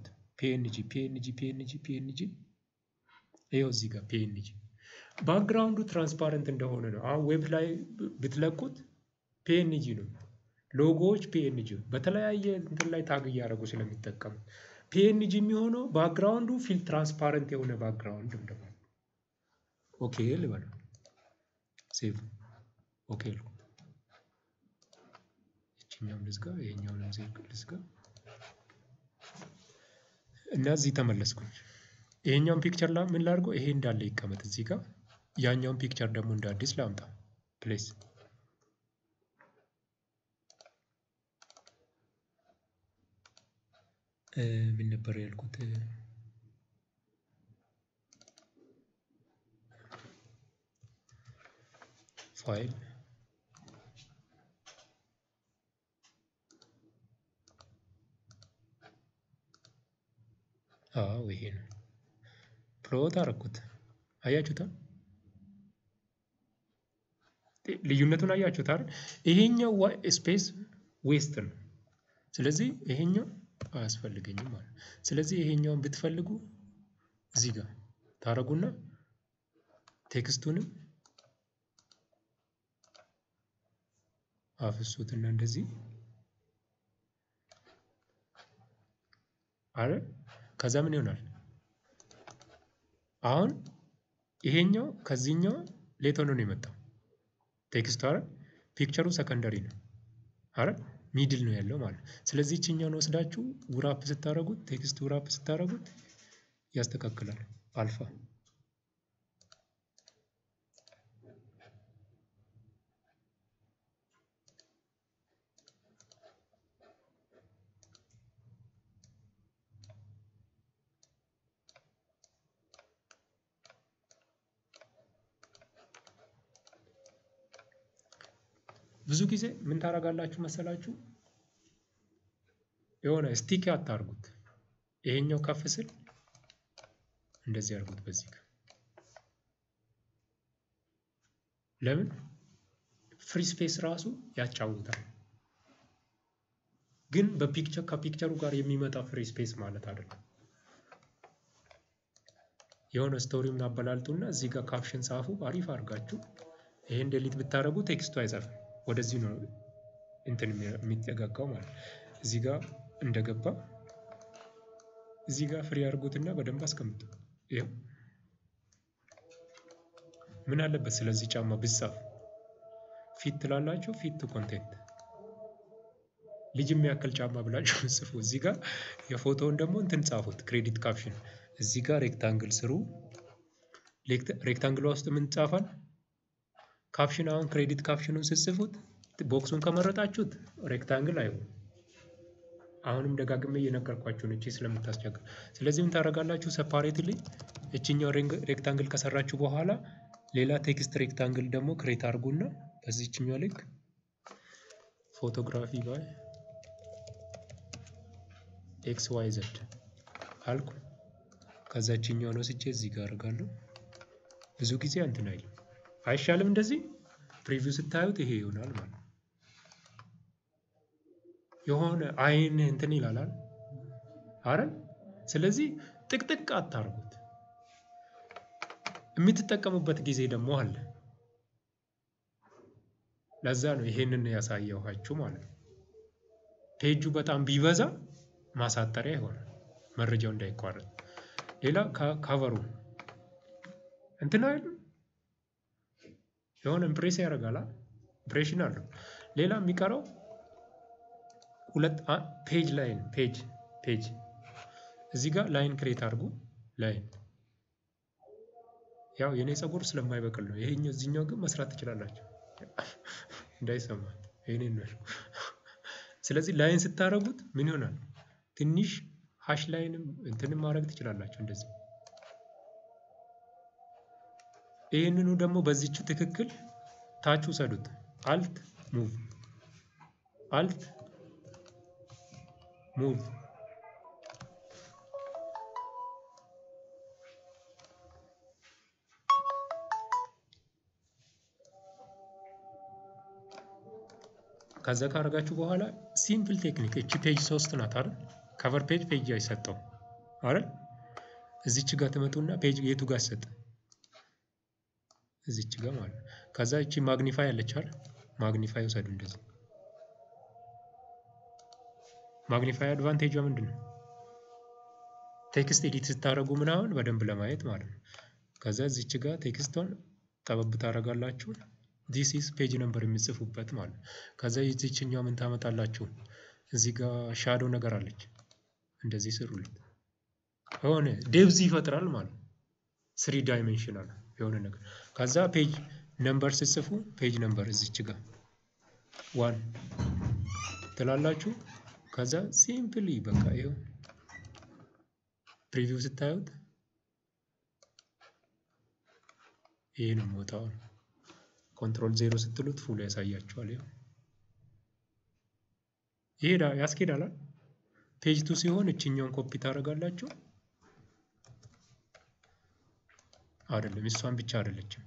A: ፒኤንጂ ይሄው እዚህ ጋር ፒኤንጂ ባክግራውንዱ ትራንስፓረንት እንደሆነ ነው አሁን ዌብ ላይ ብትለቁት ፒኤንጂ ነው ሎጎዎች ፒኤንጂ በተለያየ እንትን ላይ ታግ ያደርጉ ስለሚጠቀሙ ፒኤንጂ የሚሆነው ባክግራውንዱ ፊል ትራንስፓረንት የሆነ ባክግራውንድ እንደማለት ኦኬ ልበል ሴቭ ኦኬ ልኩ እቺኛው ልዝጋ ይሄኛውን ልዝጋ እና እዚህ ተመለስኩኝ ይሄኛውን ፒክቸር ላይ ምን ላድርገው ይሄ እንዳለ ይቀመጥ እዚህ ጋር ያኛውን ፒክቸር ደግሞ እንደ አዲስ ላምጣ ፕሌስ ምን ነበር ያልኩት? ፋይል ይሄ ነው። ፕሎት አደረኩት። አያችሁታ? ልዩነቱን አያችሁት አይደል? ይሄኛው ስፔስ ዌስት ነው። ስለዚህ ይሄኛው አያስፈልገኝም ማለት። ስለዚህ ይሄኛውን ብትፈልጉ እዚህ ጋር ታረጉና ቴክስቱንም አፍሱትና እንደዚህ አረ ከዛ ምን ይሆናል? አሁን ይሄኛው ከዚህኛው ሌት ሆኖ ነው የመጣው ቴክስቱ አይደል? ፒክቸሩ ሰከንደሪ ነው አይደል? ሚድል ነው ያለው ማለት። ስለዚህ እቺኛውን ወስዳችሁ ውራፕ ስታረጉት ቴክስት ውራፕ ስታረጉት ያስተካክላል። አልፋ ብዙ ጊዜ ምን ታረጋላችሁ መሰላችሁ? የሆነ ስቲክ አታርጉት። ይሄኛው ከፍ ስል እንደዚህ አርጉት በዚህ ጋር። ለምን ፍሪ ስፔስ ራሱ ያጫውታል። ግን በፒክቸር ከፒክቸሩ ጋር የሚመጣ ፍሪ ስፔስ ማለት አይደለም። የሆነ ስቶሪውን አበላልጡና እዚህ ጋር ካፕሽን ጻፉ አሪፍ አርጋችሁ። ይሄን ዴሊት ብታረጉ ቴክስቱ አይጻፍም። ወደዚህ ነው እንትን የሚጠጋጋው ማለት። እዚህ ጋር እንደገባ እዚህ ጋር ፍሪ አርጉትና በደንብ አስቀምጡ። ይሄው ምን አለበት ስለዚህ ጫማ ብጻፍ ፊት ትላላችሁ። ፊት ቱ ኮንቴንት ልጅ የሚያክል ጫማ ብላችሁ ጽፉ። እዚህ ጋር የፎቶውን ደግሞ እንትን ጻፉት ክሬዲት ካፕሽን። እዚህ ጋር ሬክታንግል ስሩ። ሬክታንግል ውስጥ ምን ጻፋል? ካፕሽን። አሁን ክሬዲት ካፕሽኑን ስትጽፉት ቦክሱን ከመረጣችሁት ሬክታንግል አይሆን። አሁንም ደጋግሜ እየነገርኳችሁ ነው እቺ ስለምታስቸግር። ስለዚህ ምን ታረጋላችሁ? ሰፓሬትሊ እቺኛው ሬክታንግል ከሰራችሁ በኋላ ሌላ ቴክስት ሬክታንግል ደግሞ ክሬት አድርጉና በዚህኛው ልክ ፎቶግራፊ ባይ ኤክስ ዋይ ዘድ አልኩ። ከዛችኛው ነው ስቼ እዚህ ጋር አደርጋለሁ። ብዙ ጊዜ እንትን አይልም። አይሻልም? እንደዚህ ፕሪቪው ስታዩት ይሄ ይሆናል ማለት ነው። የሆነ አይን እንትን ይላል አይደል? ስለዚህ ጥቅጥቅ አታርጉት። የምትጠቀሙበት ጊዜ ደግሞ አለ። ለዛ ነው ይሄንን ያሳየኋችሁ ማለት ነው። ፔጁ በጣም ቢበዛ ማሳጠሪያ ይሆናል መረጃው እንዳይቋረጥ። ሌላ ካቨሩ እንትን አይደል? የሆነ ኢምፕሬስ ያደርጋል። ኢምፕሬሽን አለው። ሌላ የሚቀረው ሁለት ፔጅ ላይን ፔጅ እዚህ ጋር ላይን ክሬት አድርጉ። ላይን ያው የኔ ፀጉር ስለማይበቅል ነው። ይሄኛው እዚህኛው ግን መስራት ትችላላችሁ እንዳይሰማ ይሄንን ነው። ስለዚህ ላይን ስታረጉት ምን ይሆናል? ትንሽ ሃሽ ላይንም እንትንም ማድረግ ትችላላችሁ እንደዚህ። ይሄንኑ ደግሞ በዚህች ትክክል ታች ውሰዱት። አልት ሙቭ ከዛ ካረጋችሁ በኋላ ሲምፕል ቴክኒክ እቺ ፔጅ 3 ናት አይደል? ከቨር ፔጅ አይሰጠው አይደል? እዚች ጋር ትመጡና ፔጅ የቱ ጋር ሰጠ? እዚች ጋር ማለት። ከዛ እቺ ማግኒፋይ አለች አይደል? ማግኒፋይ ወሰዱ እንደዚህ። ማግኒፋይ አድቫንቴጇ ምንድነው? ቴክስት ኤዲት ስታረጉ ምናምን በደንብ ለማየት ማለት ነው። ከዛ እዚች ጋር ቴክስቷን ጠበብ ታረጋላችሁ። this is ፔጅ ነምበር የሚጽፉበት ማለት ነው። ከዛ እዚችኛው ምን ታመጣላችሁ? እዚህ ጋር ሻዶ ነገር አለች። እንደዚህ ስሩልኝ። ሆነ ዴፕዝ ይፈጥራል ማለት ነው። 3 ዳይሜንሽናል የሆነ ነገር። ከዛ ፔጅ ነምበር ስትጽፉ ፔጅ ነምበር እዚች ጋር 1 ትላላችሁ። ከዛ ሲምፕሊ በቃ ይሄው ፕሪቪው ስታዩት ይሄ ነው የሚወጣው። ኮንትሮል 0 ስትሉት ፉል ያሳያችኋል። ይሄ ያስኬዳል። ፔጅ 2 ሲሆን እችኛውን ኮፒ ታደርጋላችሁ። አይደለም እሷን ብቻ አይደለችም።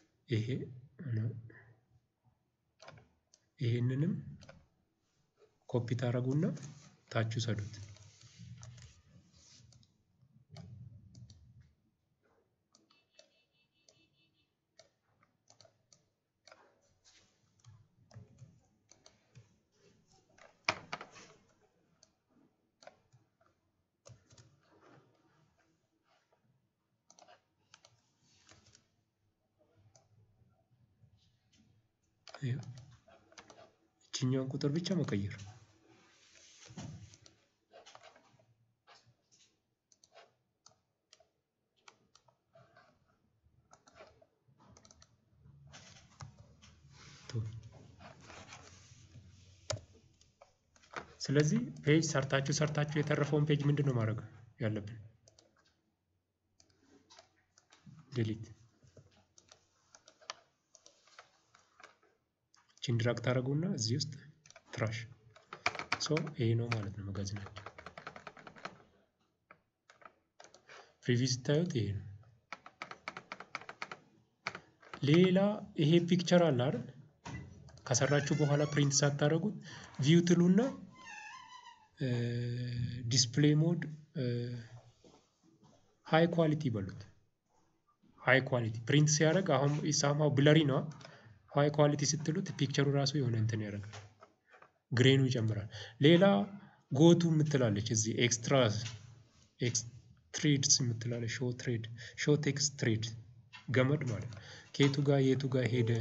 A: ይሄንንም ኮፒ ታደርጉና ታቹ ሰዱት። እችኛውን ቁጥር ብቻ መቀየር። ስለዚህ ፔጅ ሰርታችሁ የተረፈውን ፔጅ ምንድነው ማድረግ ያለብን? ዲሊት ድራግ ታደርጉና እዚህ ውስጥ ትራሽ ይሄ ነው ማለት ነው መጋዘናችን። ፕሪቪው ስታዩት ይሄ ነው። ሌላ ይሄ ፒክቸር አለ አይደል? ከሰራችሁ በኋላ ፕሪንት ሳታደርጉት ቪው ትሉና ዲስፕሌይ ሞድ ሃይ ኳሊቲ በሉት። ሃይ ኳሊቲ ፕሪንት ሲያደርግ አሁን ኢሳማው ብለሪ ነው። ሃይ ኳሊቲ ስትሉት ፒክቸሩ ራሱ የሆነ እንትን ያደርጋል፣ ግሬኑ ይጨምራል። ሌላ ጎቱ የምትላለች እዚህ ኤክስትሬድስ የምትላለች ሾው ቴክስት ትሬድ ገመድ ማለት ከየቱ ጋር የቱ ጋር ሄደ።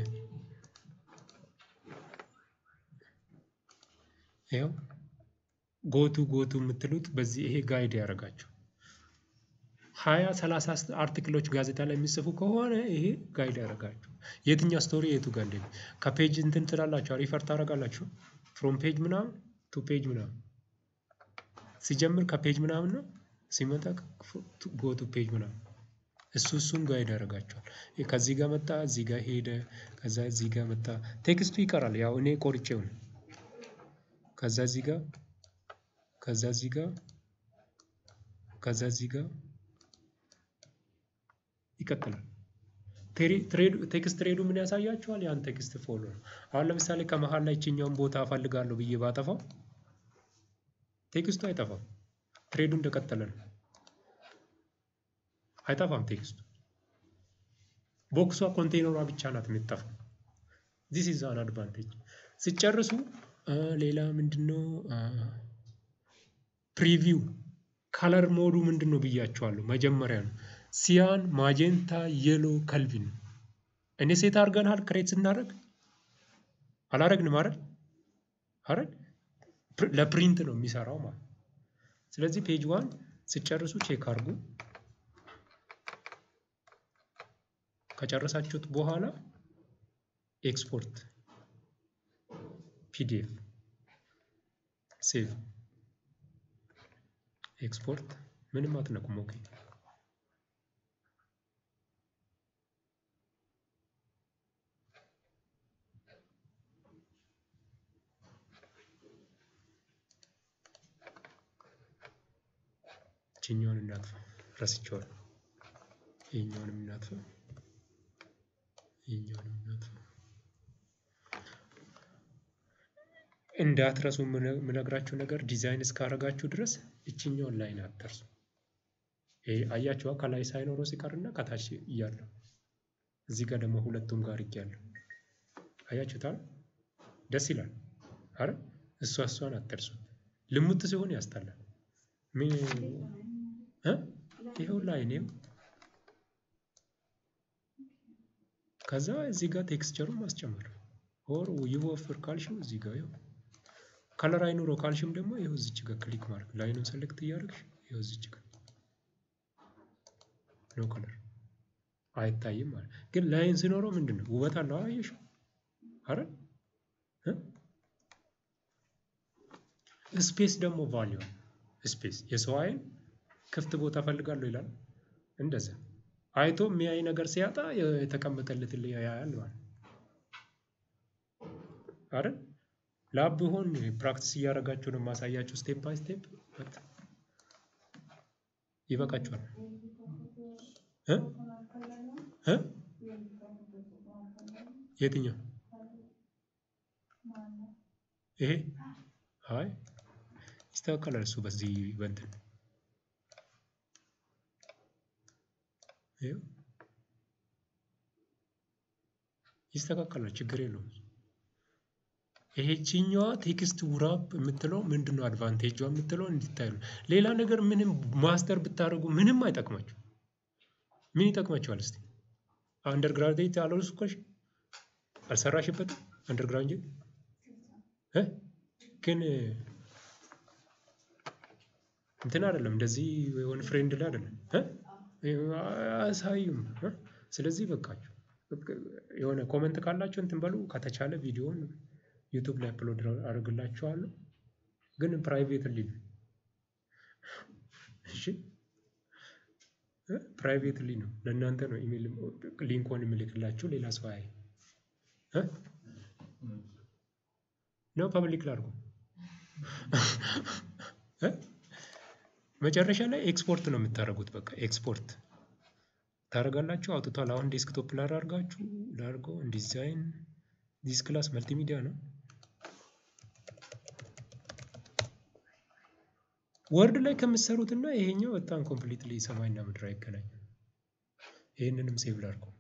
A: ይሄው ጎቱ የምትሉት በዚህ ይሄ ጋይድ ያደርጋችሁ 20-30 አርቲክሎች ጋዜጣ ላይ የሚጽፉ ከሆነ ይሄ ጋይድ ያደርጋችሁ የትኛው ስቶሪ የቱ ጋር እንደሚ ከፔጅ እንትን ትላላችሁ፣ ሪፈር ታደርጋላችሁ። ፍሮም ፔጅ ምናምን ቱ ፔጅ ምናምን ሲጀምር ከፔጅ ምናምን ነው፣ ሲመጣ ጎ ቱ ፔጅ ምናምን እሱን ጋይድ ያደርጋችኋል። ከዚህ ጋር መጣ እዚህ ጋር ሄደ፣ ከዛ እዚህ ጋር መጣ። ቴክስቱ ይቀራል፣ ያው እኔ ቆርጬው ነው። ከዛ እዚህ ጋር ከዛ እዚህ ጋር ከዛ እዚህ ጋር ይቀጥላል። ቴክስት ትሬዱ ምን ያሳያችኋል? ያን ቴክስት ፎሎ ነው። አሁን ለምሳሌ ከመሃል ላይ እችኛውን ቦታ ፈልጋለሁ ብዬ ባጠፋው ቴክስቱ አይጠፋም፣ ትሬዱ እንደቀጠለ ነው። አይጠፋም ቴክስቱ። ቦክሷ ኮንቴይነሯ ብቻ ናት የምትጠፋው። this is an advantage። ሲጨርሱ ሌላ ምንድነው ፕሪቪው ከለር ሞዱ ምንድነው ብያችኋለሁ መጀመሪያ ነው። ሲያን፣ ማጀንታ፣ የሎ፣ ከልቪን እኔ ሴት አድርገናል። ክሬት ስናደርግ አላረግንም አይደል? ለፕሪንት ነው የሚሰራው ማለት። ስለዚህ ፔጅ 1 ሲጨርሱ ቼክ አድርጉ። ከጨረሳችሁት በኋላ ኤክስፖርት ፒዲኤፍ ሴቭ ኤክስፖርት ምንም አትነኩም። ኦኬ ይሄኛውን እናጥፋ፣ ረስቼዋለሁ። ይሄኛውን እናጥፋ። እንዳትረሱ የምነግራችሁ ነገር ዲዛይን እስካረጋችሁ ድረስ እችኛውን ላይን አትርሱ። አያችኋ ከላይ ሳይኖረው ሲቀርና ከታች እያለው እዚህ ጋር ደግሞ ሁለቱም ጋር ይያለው አያችሁታል። ደስ ይላል አረ እሷን አትርሱ። ልሙጥ ሲሆን ያስጠላል። ምን ይሄው ላይ ነው። ከዛ እዚህ ጋር ቴክስቸሩን ማስጨመር ኦር ይወፍር ካልሽም እዚህ ጋር ይኸው ከለር አይኖረው ካልሽም ደግሞ ይኸው እዚች ጋር ክሊክ ማድረግ ላይኑን ሰሌክት እያደረግሽ ይኸው እዚች ጋር ኖ ከለር አይታይም ማለት ግን ላይን ሲኖረው ምንድነው ውበት አለው። አየሽ አረ ስፔስ ደግሞ ቫልዩ ስፔስ የሰው አይን ክፍት ቦታ ፈልጋለሁ ይላል። እንደዛ አይቶ የሚያይ ነገር ሲያጣ የተቀመጠለትን ያያል ማለት አይደል? ላብ ቢሆን ፕራክቲስ እያደረጋችሁ ነው ማሳያችሁ ስቴፕ ባይ ስቴፕ ይበቃችኋል። የትኛው ይሄ? አይ ይስተካከላል እሱ በዚህ በእንትን ይስተካከላል፣ ችግር የለውም። ይሄችኛዋ ቴክስት ውራፕ የምትለው ምንድነው አድቫንቴጇ የምትለው እንድታዩ። ሌላ ነገር ምንም ማስተር ብታደርጉ ምንም አይጠቅማችሁ። ምን ይጠቅማችኋል? እስቲ አንደርግራጁዌት አልወሰድሽ አልሰራሽበትም? አንደርግራጁዌት ግን እንትን አይደለም፣ እንደዚህ የሆነ ፍሬንድ ላይ አይደለም አሳዩም። ስለዚህ በቃችሁ። የሆነ ኮሜንት ካላችሁ እንትን በሉ። ከተቻለ ቪዲዮውን ዩቲዩብ ላይ አፕሎድ አድርግላችኋለሁ፣ ግን ፕራይቬትሊ ነው። እሺ ፕራይቬትሊ ነው፣ ለእናንተ ነው ኢሜል ሊንኩን የምልክላችሁ፣ ሌላ ሰው አይ ነው ፐብሊክ ላድርጉ። መጨረሻ ላይ ኤክስፖርት ነው የምታደርጉት። በቃ ኤክስፖርት ታደርጋላችሁ። አውጥቷል። አሁን ዴስክቶፕ ላይ አድርጋችሁ ላድርገው። ዲዛይን ዲስ ክላስ መልቲሚዲያ ነው። ወርድ ላይ ከምትሰሩትና ይሄኛው በጣም ኮምፕሊትሊ ሰማይና ምድር አይገናኝም። ይሄንንም ሴቭ ላድርገው።